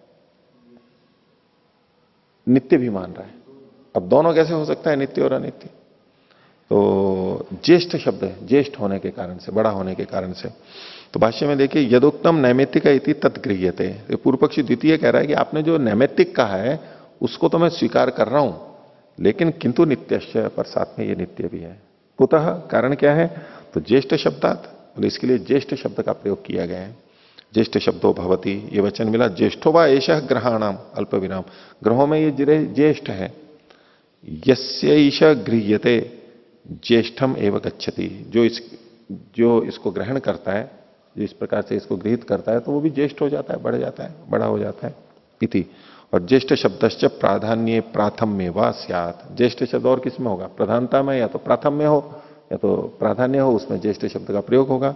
नित्य भी मान रहा है। अब दोनों कैसे हो सकता है, नित्य और अनित्य? तो ज्येष्ठ शब्द है, ज्येष्ठ होने के कारण से, बड़ा होने के कारण से। तो भाष्य में देखिए यदुक्तम नैमित्तिक इति तत्गृह्यते। पूर्व पक्षी द्वितीय कह रहा है कि आपने जो नैमित्तिक कहा है उसको तो मैं स्वीकार कर रहा हूं, लेकिन किंतु नित्यश्च, पर साथ में ये नित्य भी है। कुतः, कारण क्या है? तो ज्येष्ठ शब्दात, बोले इसके लिए ज्येष्ठ शब्द का प्रयोग किया गया है। ज्येष्ठ शब्दों भवती, ये वचन मिला। ज्येष्ठो वा एषः ग्रहाणाम अल्प विराम, ग्रहों में ये ज्येष्ठ है। यस्य ईश गृह्यते ज्येष्ठम एव गच्छति, जो इस जो इसको ग्रहण करता है, जो इस प्रकार से इसको गृहित करता है, तो वो भी ज्येष्ठ हो जाता है, बढ़ जाता है, बड़ा हो जाता है इति। और ज्येष्ठ शब्दश्च प्राधान्य प्राथम्य वा स्यात्। ज्येष्ठ शब्द और किसमें होगा? प्रधानता में, या तो प्राथम में हो या तो प्राधान्य हो, उसमें ज्येष्ठ शब्द का प्रयोग होगा।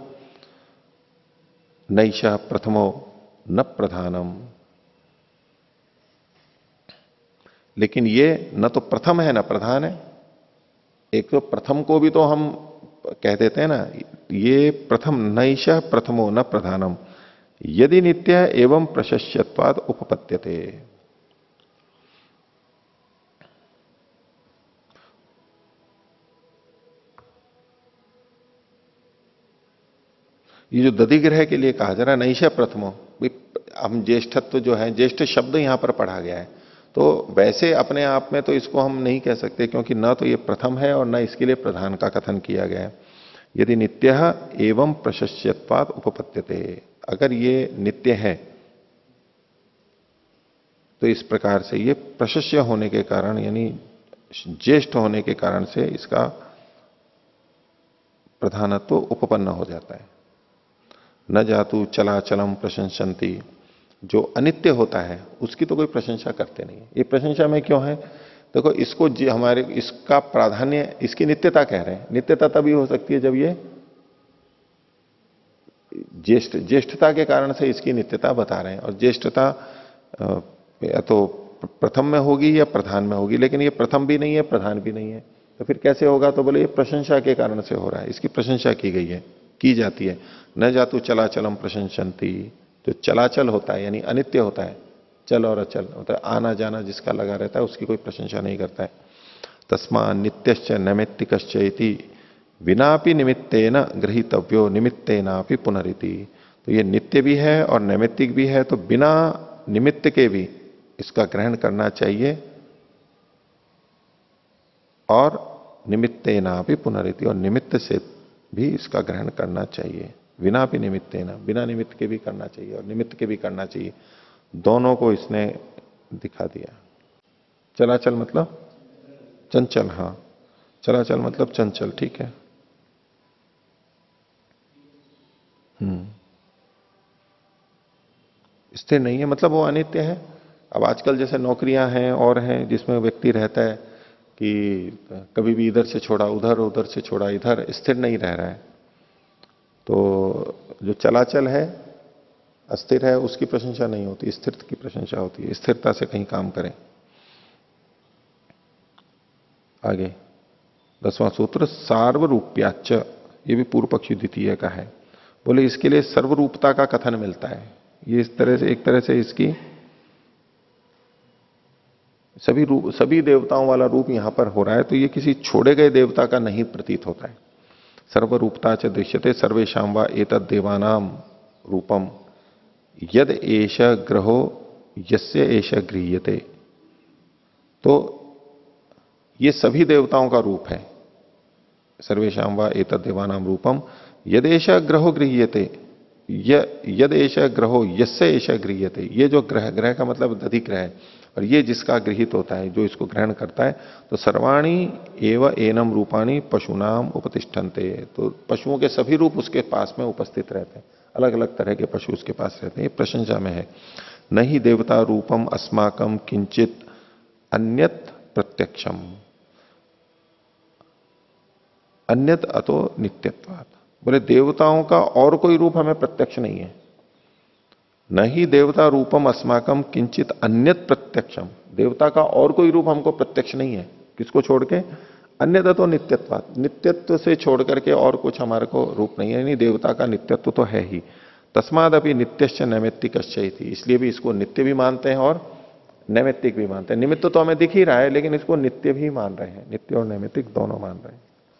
नैषः प्रथमो न प्रधानम, लेकिन ये न तो प्रथम है न प्रधान है। एक तो प्रथम को भी तो हम कह देते हैं ना, ये प्रथम नैषः प्रथमो न प्रधानम यदि नित्य एवं प्रशस्यत्वाद उपपद्यते। ये जो दधिग्रह के लिए कहा जा रहा है नैषः प्रथमो, हम ज्येष्ठत्व जो है, ज्येष्ठ शब्द यहां पर पढ़ा गया है, तो वैसे अपने आप में तो इसको हम नहीं कह सकते, क्योंकि ना तो ये प्रथम है और ना इसके लिए प्रधान का कथन किया गया है। यदि नित्य एवं प्रशस्यत्वात् उपपद्यते, अगर ये नित्य है तो इस प्रकार से ये प्रशस्य होने के कारण यानी ज्येष्ठ होने के कारण से इसका प्रधानत्व उपपन्न हो जाता है। न जातु चलाचलम प्रशंसन्ति, जो अनित्य होता है उसकी तो कोई प्रशंसा करते नहीं। ये प्रशंसा में क्यों है? देखो इसको हमारे इसका प्राधान्य इसकी नित्यता कह रहे हैं। नित्यता तभी हो सकती है जब ये ज्येष्ठ ज्येष्ठता के कारण से इसकी नित्यता बता रहे हैं, और ज्येष्ठता या तो प्रथम में होगी या प्रधान में होगी, लेकिन ये प्रथम भी नहीं है प्रधान भी नहीं है, तो फिर कैसे होगा? तो बोले ये प्रशंसा के कारण से हो रहा है, इसकी प्रशंसा की गई है, की जाती है। न जातु चलाचलम प्रशंसन्ति, जो चलाचल होता है यानी अनित्य होता है, चल और अचल होता है, आना जाना जिसका लगा रहता है उसकी कोई प्रशंसा नहीं करता है। तस्मा नित्यश्च नैमित्तिकश्च इति विनापि निमित्तेन गृहीतव्यो निमित्तेनापि पुनरिति। तो ये नित्य भी है और नैमित्तिक भी है, तो बिना निमित्त के भी इसका ग्रहण करना चाहिए, और निमित्तेनापि पुनरिति, और निमित्त से भी इसका ग्रहण करना चाहिए। बिना भी निमित्तेना, बिना निमित्त के भी करना चाहिए और निमित्त के भी करना चाहिए, दोनों को इसने दिखा दिया। चलाचल मतलब चंचल, हाँ चलाचल मतलब चंचल, ठीक है। हम्म स्थिर नहीं है मतलब वो अनित्य है। अब आजकल जैसे नौकरियां हैं और हैं जिसमें व्यक्ति रहता है कि कभी भी इधर से छोड़ा उधर, उधर से छोड़ा इधर, स्थिर नहीं रह रहा है। तो जो चलाचल है, अस्थिर है, उसकी प्रशंसा नहीं होती, स्थिर की प्रशंसा होती है। स्थिरता से कहीं काम करें। आगे दसवां सूत्र सार्वरूप्याच, ये भी पूर्व पक्षी द्वितीय का है। बोले इसके लिए सर्वरूपता का कथन मिलता है। ये इस तरह से, एक तरह से इसकी सभी रूप, सभी देवताओं वाला रूप यहां पर हो रहा है, तो ये किसी छोड़े गए देवता का नहीं प्रतीत होता है। सर्वरूपता च दृश्यते सर्वेषां वा एतद् देवानाम रूपम यद एष ग्रहो यस्य एष गृह्यते। तो ये सभी देवताओं का रूप है। सर्वेषां वा एतद् देवानाम रूपम यद एष ग्रहो गृह्यते, यद एष ग्रहो यस्य एष गृह्यते। ये जो ग्रह, ग्रह का मतलब दधिग्रह है, और ये जिसका गृहित होता है, जो इसको ग्रहण करता है, तो सर्वाणी एव एनम रूपाणी पशुनाम उपतिष्ठन्ते। तो पशुओं के सभी रूप उसके पास में उपस्थित रहते हैं, अलग अलग तरह के पशु उसके पास रहते हैं। ये प्रशंसा में है। न ही देवता रूपम अस्माकम किंचित अन्यत प्रत्यक्षम, अन्यत अतो नित्यत्वात्। बोले देवताओं का और कोई रूप हमें प्रत्यक्ष नहीं है। न ही देवता रूपम अस्माकम किंचित अन्यत प्रत्यक्षम, देवता का और कोई रूप हमको प्रत्यक्ष नहीं है। किसको छोड़ के? अन्यथा तो नित्यत्वात्, नित्यत्व से छोड़ करके और कुछ हमारे को रूप नहीं है। यानी देवता का नित्यत्व तो है ही। तस्माद अभी नित्यश्च नैमित्तिकश्च इति, इसलिए भी इसको नित्य भी मानते हैं और नैमित्तिक भी मानते हैं। निमित्त तो हमें दिख ही रहा है, लेकिन इसको नित्य भी मान रहे हैं। नित्य और नैमित्तिक दोनों मान रहे हैं।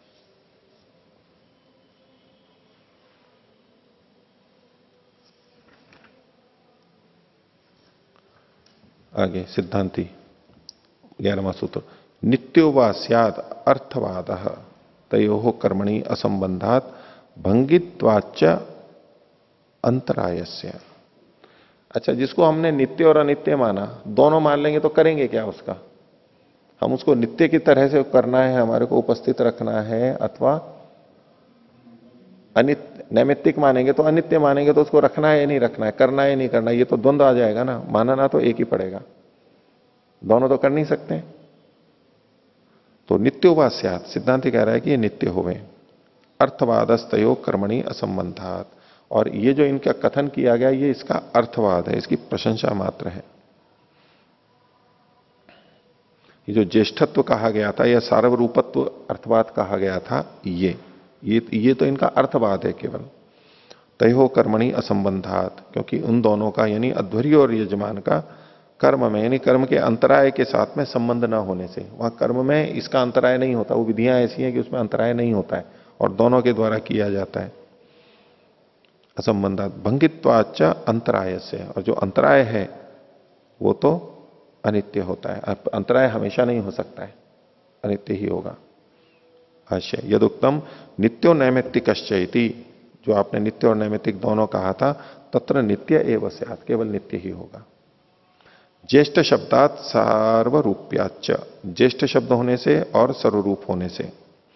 आगे सिद्धांति ग्यारहवां सूत्र, नित्यो वा स्यात् अर्थवादः तयोः कर्मणि असंबंधात् भंगित्वाच्च अंतरायस्य। अच्छा, जिसको हमने नित्य और अनित्य माना, दोनों मान लेंगे तो करेंगे क्या उसका? हम उसको नित्य की तरह से करना है, हमारे को उपस्थित रखना है, अथवा अनित्य नैमित्तिक मानेंगे तो अनित्य मानेंगे तो उसको रखना है या नहीं रखना है, करना है या नहीं करना है, ये तो द्वंद्व आ जाएगा ना। मानना तो एक ही पड़ेगा, दोनों तो कर नहीं सकते। तो नित्यो वा स्यात्, सिद्धांत कह रहा है कि ये नित्य होवे। अर्थवादस्तयो कर्मणि असंबंधात्, और ये जो इनका कथन किया गया ये इसका अर्थवाद है, इसकी प्रशंसा मात्र है। ये जो ज्येष्ठत्व कहा गया था या सार्वरूपत्व अर्थवाद कहा गया था, ये ये ये तो इनका अर्थवाद है केवल। तयो कर्मणि असंबंधात्, क्योंकि उन दोनों का यानी अध्वर्य और यजमान का कर्म में यानी कर्म के अंतराय के साथ में संबंध न होने से, वहां कर्म में इसका अंतराय नहीं होता। वो विधियां ऐसी हैं कि उसमें अंतराय नहीं होता है और दोनों के द्वारा किया जाता है। असंबंधात् भंगित्वाच्च अंतराय से, और जो अंतराय है वो तो अनित्य होता है। अंतराय हमेशा नहीं हो सकता है, अनित्य ही होगा। भाष्य यदुक्तम नित्यो नैमित्तिकश्चैति, जो आपने नित्य और नैमित्तिक दोनों कहा था, तत्र नित्य एव स्यात्, केवल नित्य ही होगा। ज्येष्ठ शब्दात सार्वरूप्याच्च, ज्येष्ठ शब्द होने से और सर्वरूप होने से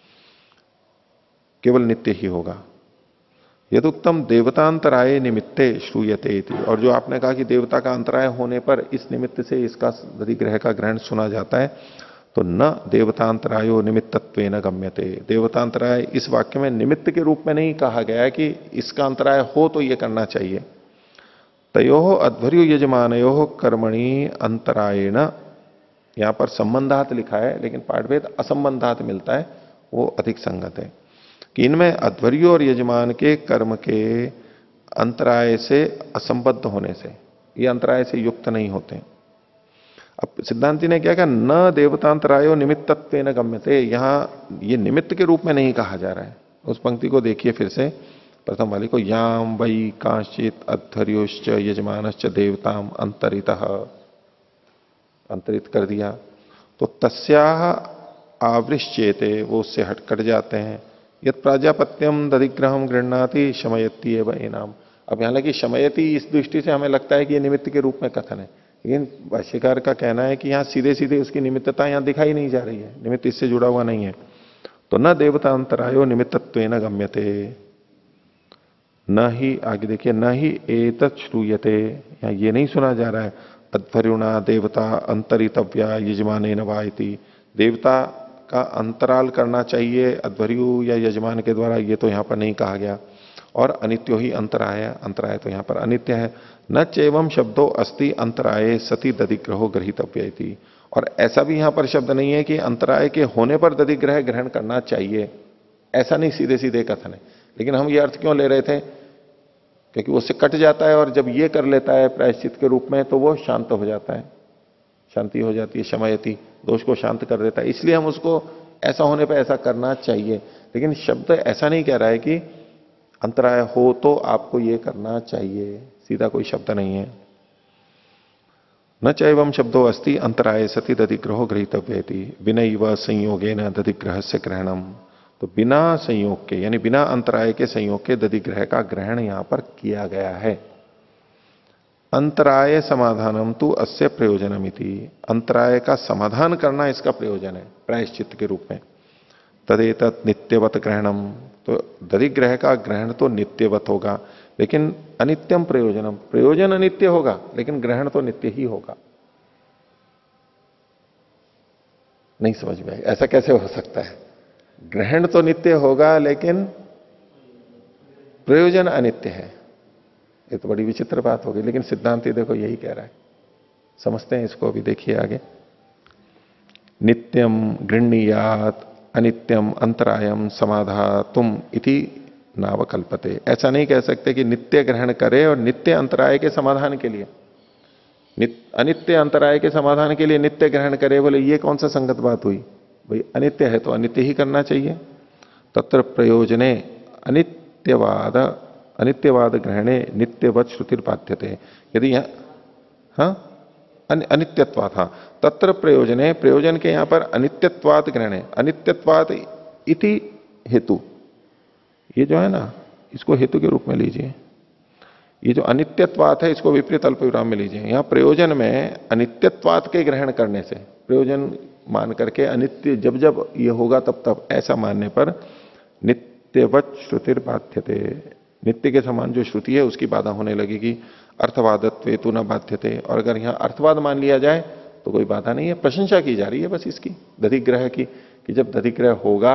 केवल नित्य ही होगा। यदुक्तम देवतांतराय निमित्ते श्रूयते इति, और जो आपने कहा कि देवता का अंतराय होने पर इस निमित्त से इसका अधिग्रह का ग्रहण सुना जाता है, तो न देवतांतरायो निमित्तत्वेन गम्यते, देवतांतराय इस वाक्य में निमित्त के रूप में नहीं कहा गया है कि इसका अंतराय हो तो यह करना चाहिए। तयो अध्वर्यो यजमानयो कर्मणि अंतरायण, यहां पर संबंधात लिखा है लेकिन पाठभेद असंबंधात मिलता है, वो अधिक संगत है कि इनमें अध्वर्यो और यजमान के कर्म के अंतराय से असंबद्ध होने से, ये अंतराय से युक्त नहीं होते। अब सिद्धांति ने क्या कहा, न देवतांतरायो निमित्तत्वेन गम्यते, यहां ये निमित्त के रूप में नहीं कहा जा रहा है। उस पंक्ति को देखिए फिर से, प्रथम वाली को, याम वै कांश्चित अध्वर्योश्च यजमानश्च देवताम अंतरितः, अंतरित कर दिया, तो तस्याह आवृश्चेते, वो उससे हट कट जाते हैं। यद प्राजापत्यम दधिग्रहम गृह्णाति शमयति एव एनाम, अब यहां लगी शमयति, इस दृष्टि से हमें लगता है कि यह निमित्त के रूप में कथन है, लेकिन भाष्यकार का कहना है कि यहां सीधे सीधे उसकी निमित्तता यहां दिखाई नहीं जा रही है, निमित्त इससे जुड़ा हुआ नहीं है। तो न देवतांतरायो निमित्तत्वेन गम्यते, न ही, आगे देखिए, न ही एतत् श्रूयते, यहां ये नहीं सुना जा रहा है अध्वर्युणा देवता अंतरितव्या यजमानेन वा इति, देवता का अंतराल करना चाहिए अध्वर्यु या यजमान के द्वारा, ये तो यहां पर नहीं कहा गया। और अनित्यो ही अंतराय, अंतराय तो यहां पर अनित्य है। न चैवम शब्दों अस्ति अंतराय सती दधिग्रहो गृहीतव्य इति, और ऐसा भी यहां पर शब्द नहीं है कि अंतराय के होने पर दधिग्रह ग्रहण करना चाहिए, ऐसा नहीं सीधे सीधे कथन है। लेकिन हम ये अर्थ क्यों ले रहे थे, क्योंकि उससे कट जाता है, और जब ये कर लेता है प्रायश्चित के रूप में तो वो शांत हो जाता है, शांति हो जाती है, शमयति, दोष को शांत कर देता है, इसलिए हम उसको ऐसा होने पर ऐसा करना चाहिए। लेकिन शब्द ऐसा नहीं कह रहा है कि अंतराय हो तो आपको ये करना चाहिए, सीधा कोई शब्द नहीं है। न चैवम शब्दों अस्ति अंतराय सती दधिग्रहो गृहीतव्येति विनैव संयोगेन दधिग्रह से ग्रहणम, तो बिना संयोग के, यानी बिना अंतराय के संयोग के दधिग्रह का ग्रहण यहां पर किया गया है। अंतराय समाधानम तु अस्य प्रयोजनमिति, अंतराय का समाधान करना इसका प्रयोजन है प्रायश्चित के रूप में। तदेतत् नित्यवत ग्रहणम, तो दधिग्रह का ग्रहण तो नित्यवत होगा, लेकिन अनित्यम प्रयोजनम, प्रयोजन अनित्य होगा लेकिन ग्रहण तो नित्य ही होगा। नहीं समझ में, ऐसा कैसे हो सकता है, ग्रहण तो नित्य होगा लेकिन प्रयोजन अनित्य है, ये तो बड़ी विचित्र बात होगी। लेकिन सिद्धांति देखो यही कह रहा है, समझते हैं इसको, अभी देखिए आगे। नित्यम गृह्णीयात अनित्यम अंतरायम समाधातुम इति नावकल्पते, ऐसा नहीं कह सकते कि नित्य ग्रहण करे और नित्य अंतराय के समाधान के लिए, अनित्य अंतराय के समाधान के लिए नित्य ग्रहण करे, बोले ये कौन सा संगत बात हुई भाई, अनित्य है तो अनित्य ही करना चाहिए। तत्र प्रयोजने अनित्यवाद अनित्यवाद ग्रहणे नित्यवत श्रुतिर बाध्यते, यदि यहां, हाँ अनित्यत्वात्, हाँ तत्र प्रयोजने, प्रयोजन के यहां पर अनित्यत्वात् ग्रहणे, अनित्यत्वात् इति हेतु, ये जो है ना इसको हेतु के रूप में लीजिए, ये जो अनित्यत्वात् है इसको विपरीत अल्प विराम में लीजिए। यहां प्रयोजन में अनित्यत्वात् के ग्रहण करने से, प्रयोजन मान करके अनित्य जब जब ये होगा तब तब, ऐसा मानने पर नित्यवत श्रुतिर बाध्यते, नित्य के समान जो श्रुति है उसकी बाधा होने लगेगी। अर्थवादत्वे तु न बाध्यते, और अगर यहां अर्थवाद मान लिया जाए तो कोई बाधा नहीं है, प्रशंसा की जा रही है बस इसकी दधिग्रह की, कि जब दधिग्रह होगा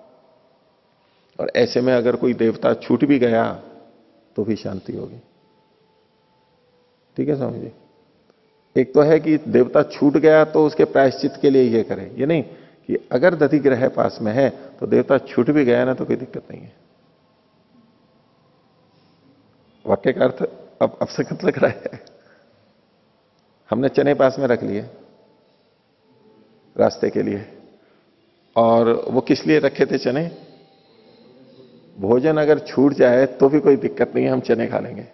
और ऐसे में अगर कोई देवता छूट भी गया तो भी शांति होगी। ठीक है स्वामी जी, एक तो है कि देवता छूट गया तो उसके प्रायश्चित के लिए ये करे, ये नहीं कि अगर दधिग्रह पास में है तो देवता छूट भी गया ना तो कोई दिक्कत नहीं है। वाक्य का अर्थ अब अपसकत लग रहा है। हमने चने पास में रख लिए रास्ते के लिए, और वो किस लिए रखे थे चने, भोजन अगर छूट जाए तो भी कोई दिक्कत नहीं है, हम चने खा लेंगे।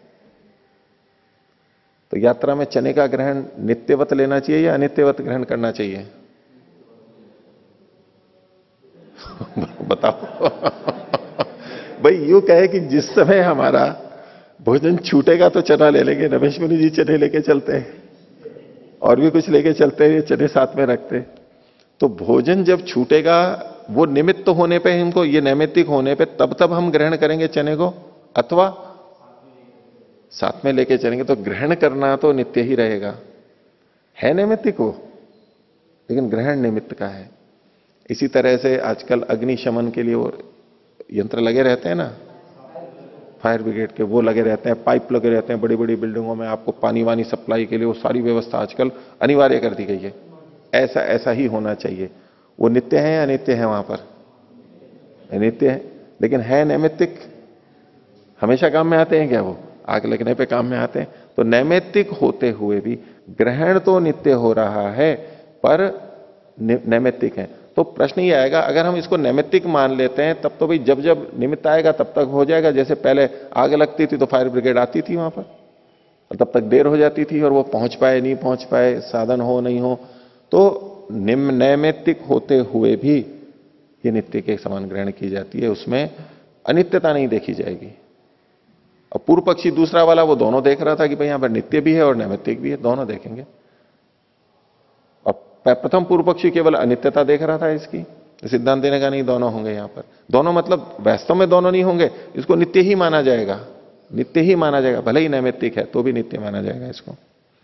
तो यात्रा में चने का ग्रहण नित्यवत लेना चाहिए या अनित्यवत ग्रहण करना चाहिए? बताओ। भाई यूं कहे कि जिस समय हमारा भोजन छूटेगा तो चना ले लेंगे, रमेश मुनि जी चने लेके चलते हैं और भी कुछ लेके चलते हैं, चने साथ में रखते हैं। तो भोजन जब छूटेगा वो निमित्त होने पे हमको, ये नैमित्तिक होने पे तब तब हम ग्रहण करेंगे चने को, अथवा साथ में लेके चलेंगे। तो ग्रहण करना तो नित्य ही रहेगा, है नैमित्तिक हो, लेकिन ग्रहण निमित्त का है। इसी तरह से आजकल अग्निशमन के लिए वो यंत्र लगे रहते हैं ना, फायर ब्रिगेड के, वो लगे रहते हैं, पाइप लगे रहते हैं बड़ी बड़ी बिल्डिंगों में, आपको पानी वानी सप्लाई के लिए वो सारी व्यवस्था आजकल अनिवार्य कर दी गई है। ऐसा ऐसा ही होना चाहिए। वो नित्य है या अनित्य है? वहां पर नित्य है, लेकिन है नैमित्तिक। हमेशा काम में आते हैं क्या? वो आग लगने पे काम में आते हैं। तो नैमित्तिक होते हुए भी ग्रहण तो नित्य हो रहा है, पर नैमित्तिक है। तो प्रश्न ये आएगा, अगर हम इसको नैमित्तिक मान लेते हैं तब तो भाई जब जब निमित्त आएगा तब तक हो जाएगा। जैसे पहले आग लगती थी तो फायर ब्रिगेड आती थी वहां पर, और तब तक देर हो जाती थी और वो पहुंच पाए नहीं पहुंच पाए, साधन हो नहीं हो। तो नैमित्तिक होते हुए भी ये नित्य के समान ग्रहण की जाती है, उसमें अनित्यता नहीं देखी जाएगी। और पूर्व पक्षी दूसरा वाला वो दोनों देख रहा था कि भाई यहां पर नित्य भी है और नैमित्तिक भी है, दोनों देखेंगे। और प्रथम पूर्व पक्षी केवल अनित्यता देख रहा था इसकी, सिद्धांत देने का नहीं दोनों होंगे यहां पर। दोनों मतलब वास्तव में दोनों नहीं होंगे, इसको नित्य ही माना जाएगा, नित्य ही माना जाएगा, भले ही नैमित्तिक है तो भी नित्य माना जाएगा इसको।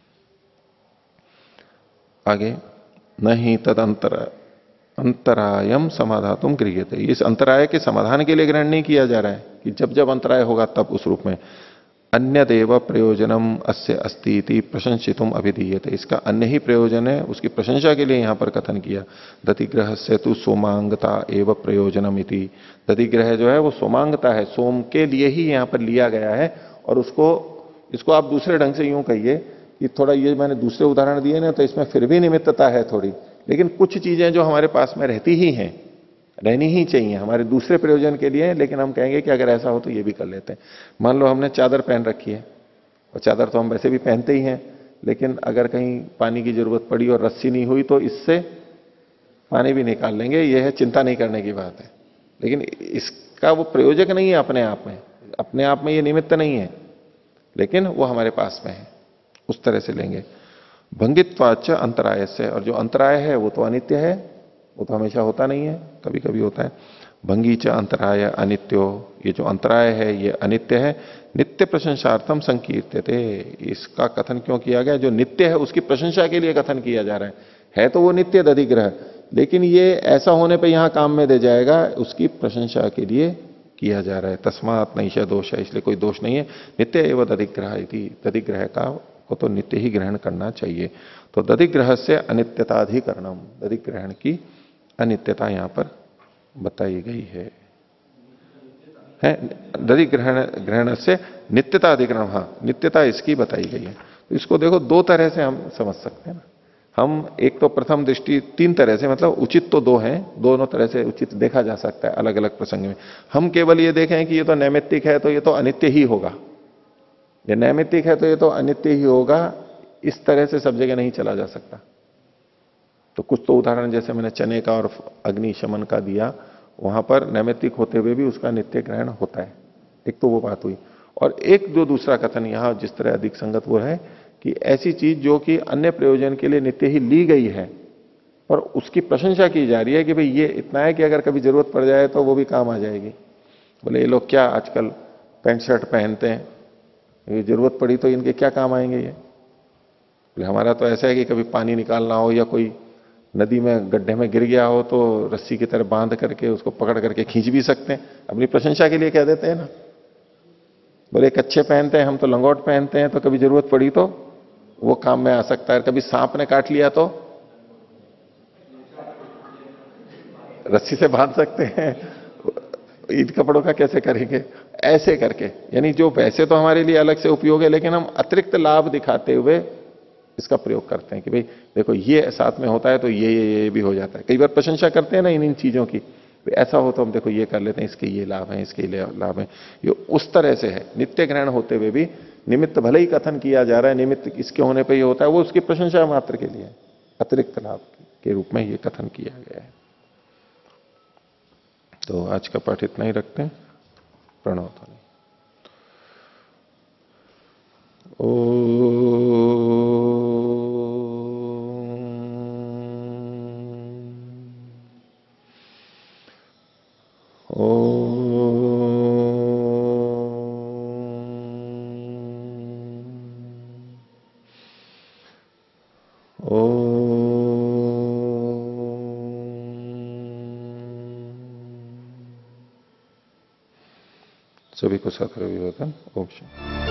आगे, नहीं तद अंतर अंतरायम समाधातुम गृह्यते। इस अंतराय के समाधान के लिए ग्रहण नहीं किया जा रहा है कि जब जब अंतराय होगा तब उस रूप में। अन्य देव प्रयोजनम अस्य अस्ति इति प्रशंसितुम अभिधीयते। इसका अन्य ही प्रयोजन है, उसकी प्रशंसा के लिए यहां पर कथन किया। दतिग्रह से तो सोमांगता एवं प्रयोजनम इति। दतिग्रह जो है वो सोमांगता है, सोम के लिए ही यहां पर लिया गया है। और उसको इसको आप दूसरे ढंग से यूं कहिए कि थोड़ा ये मैंने दूसरे उदाहरण दिए ना, तो इसमें फिर भी निमित्तता है थोड़ी, लेकिन कुछ चीजें जो हमारे पास में रहती ही हैं, रहनी ही चाहिए हमारे दूसरे प्रयोजन के लिए, लेकिन हम कहेंगे कि अगर ऐसा हो तो ये भी कर लेते हैं। मान लो हमने चादर पहन रखी है, और चादर तो हम वैसे भी पहनते ही हैं, लेकिन अगर कहीं पानी की जरूरत पड़ी और रस्सी नहीं हुई तो इससे पानी भी निकाल लेंगे, यह है, चिंता नहीं करने की बात है। लेकिन इसका वो प्रयोजक नहीं है अपने आप में, अपने आप में ये निमित्त नहीं है, लेकिन वो हमारे पास में है, उस तरह से लेंगे। भंगित्वाच अंतराय से, और जो अंतराय है वो तो अनित्य है, वो तो हमेशा होता नहीं है, कभी कभी होता है। भंगी च अंतराय अनित्यो, ये जो अंतराय है ये अनित्य है। नित्य प्रशंसार्थम संकीर्त्यते, इसका कथन क्यों किया गया? जो नित्य है उसकी प्रशंसा के लिए कथन किया जा रहा है। है तो वो नित्य दधिग्रह, लेकिन ये ऐसा होने पर यहां काम में दे जाएगा, उसकी प्रशंसा के लिए किया जा रहा है। तस्मात् नैष दोष है, इसलिए कोई दोष नहीं है। नित्य एवं दधिग्रह इति, दधिग्रह का को तो नित्य ही ग्रहण करना चाहिए। तो दधिग्रह से अनित्यताधिकरणम, दधिग्रहण की अनित्यता यहां पर बताई गई है, है दधिग्रहण ग्रहण से नित्यता अधिकरण, हाँ नित्यता इसकी बताई गई है। तो इसको देखो दो तरह से हम समझ सकते हैं ना। हम एक तो प्रथम दृष्टि तीन तरह से, मतलब उचित तो दो हैं, दोनों तरह से उचित देखा जा सकता है अलग अलग प्रसंग में। हम केवल ये देखें कि ये तो नैमित्तिक है तो ये तो अनित्य ही होगा, ये नैमित्तिक है तो ये तो अनित्य ही होगा, इस तरह से सब जगह नहीं चला जा सकता। तो कुछ तो उदाहरण जैसे मैंने चने का और अग्निशमन का दिया, वहां पर नैमित्तिक होते हुए भी उसका नित्य ग्रहण होता है, एक तो वो बात हुई। और एक जो दूसरा कथन यहां जिस तरह अधिक संगत वो है कि ऐसी चीज जो कि अन्य प्रयोजन के लिए नित्य ही ली गई है, पर उसकी प्रशंसा की जा रही है कि भाई ये इतना है कि अगर कभी जरूरत पड़ जाए तो वो भी काम आ जाएगी। बोले ये लोग क्या आजकल पैंट शर्ट पहनते हैं, ये जरूरत पड़ी तो इनके क्या काम आएंगे ये? बोले हमारा तो ऐसा है कि कभी पानी निकालना हो या कोई नदी में गड्ढे में गिर गया हो तो रस्सी की तरह बांध करके उसको पकड़ करके खींच भी सकते हैं, अपनी प्रशंसा के लिए कह देते हैं ना। बोले कच्छे पहनते हैं हम तो लंगोट पहनते हैं, तो कभी जरूरत पड़ी तो वो काम में आ सकता है, कभी सांप ने काट लिया तो रस्सी से बांध सकते हैं, ईद कपड़ों का कैसे करेंगे? ऐसे करके, यानी जो वैसे तो हमारे लिए अलग से उपयोग है, लेकिन हम अतिरिक्त लाभ दिखाते हुए इसका प्रयोग करते हैं कि भाई देखो ये साथ में होता है तो ये ये ये भी हो जाता है। कई बार प्रशंसा करते हैं ना इन इन चीजों की, ऐसा हो तो हम देखो ये कर लेते हैं, इसके ये लाभ है, इसके ये लाभ है। ये उस तरह से है, नित्य ग्रहण होते हुए भी निमित्त भले ही कथन किया जा रहा है, निमित्त इसके होने पर ये होता है, वो उसकी प्रशंसा मात्र के लिए, अतिरिक्त लाभ के रूप में ये कथन किया गया है। तो आज का पाठ इतना ही रखते हैं। प्रणव ध्वनि। सभी को साथ रविवार। ओम शांति।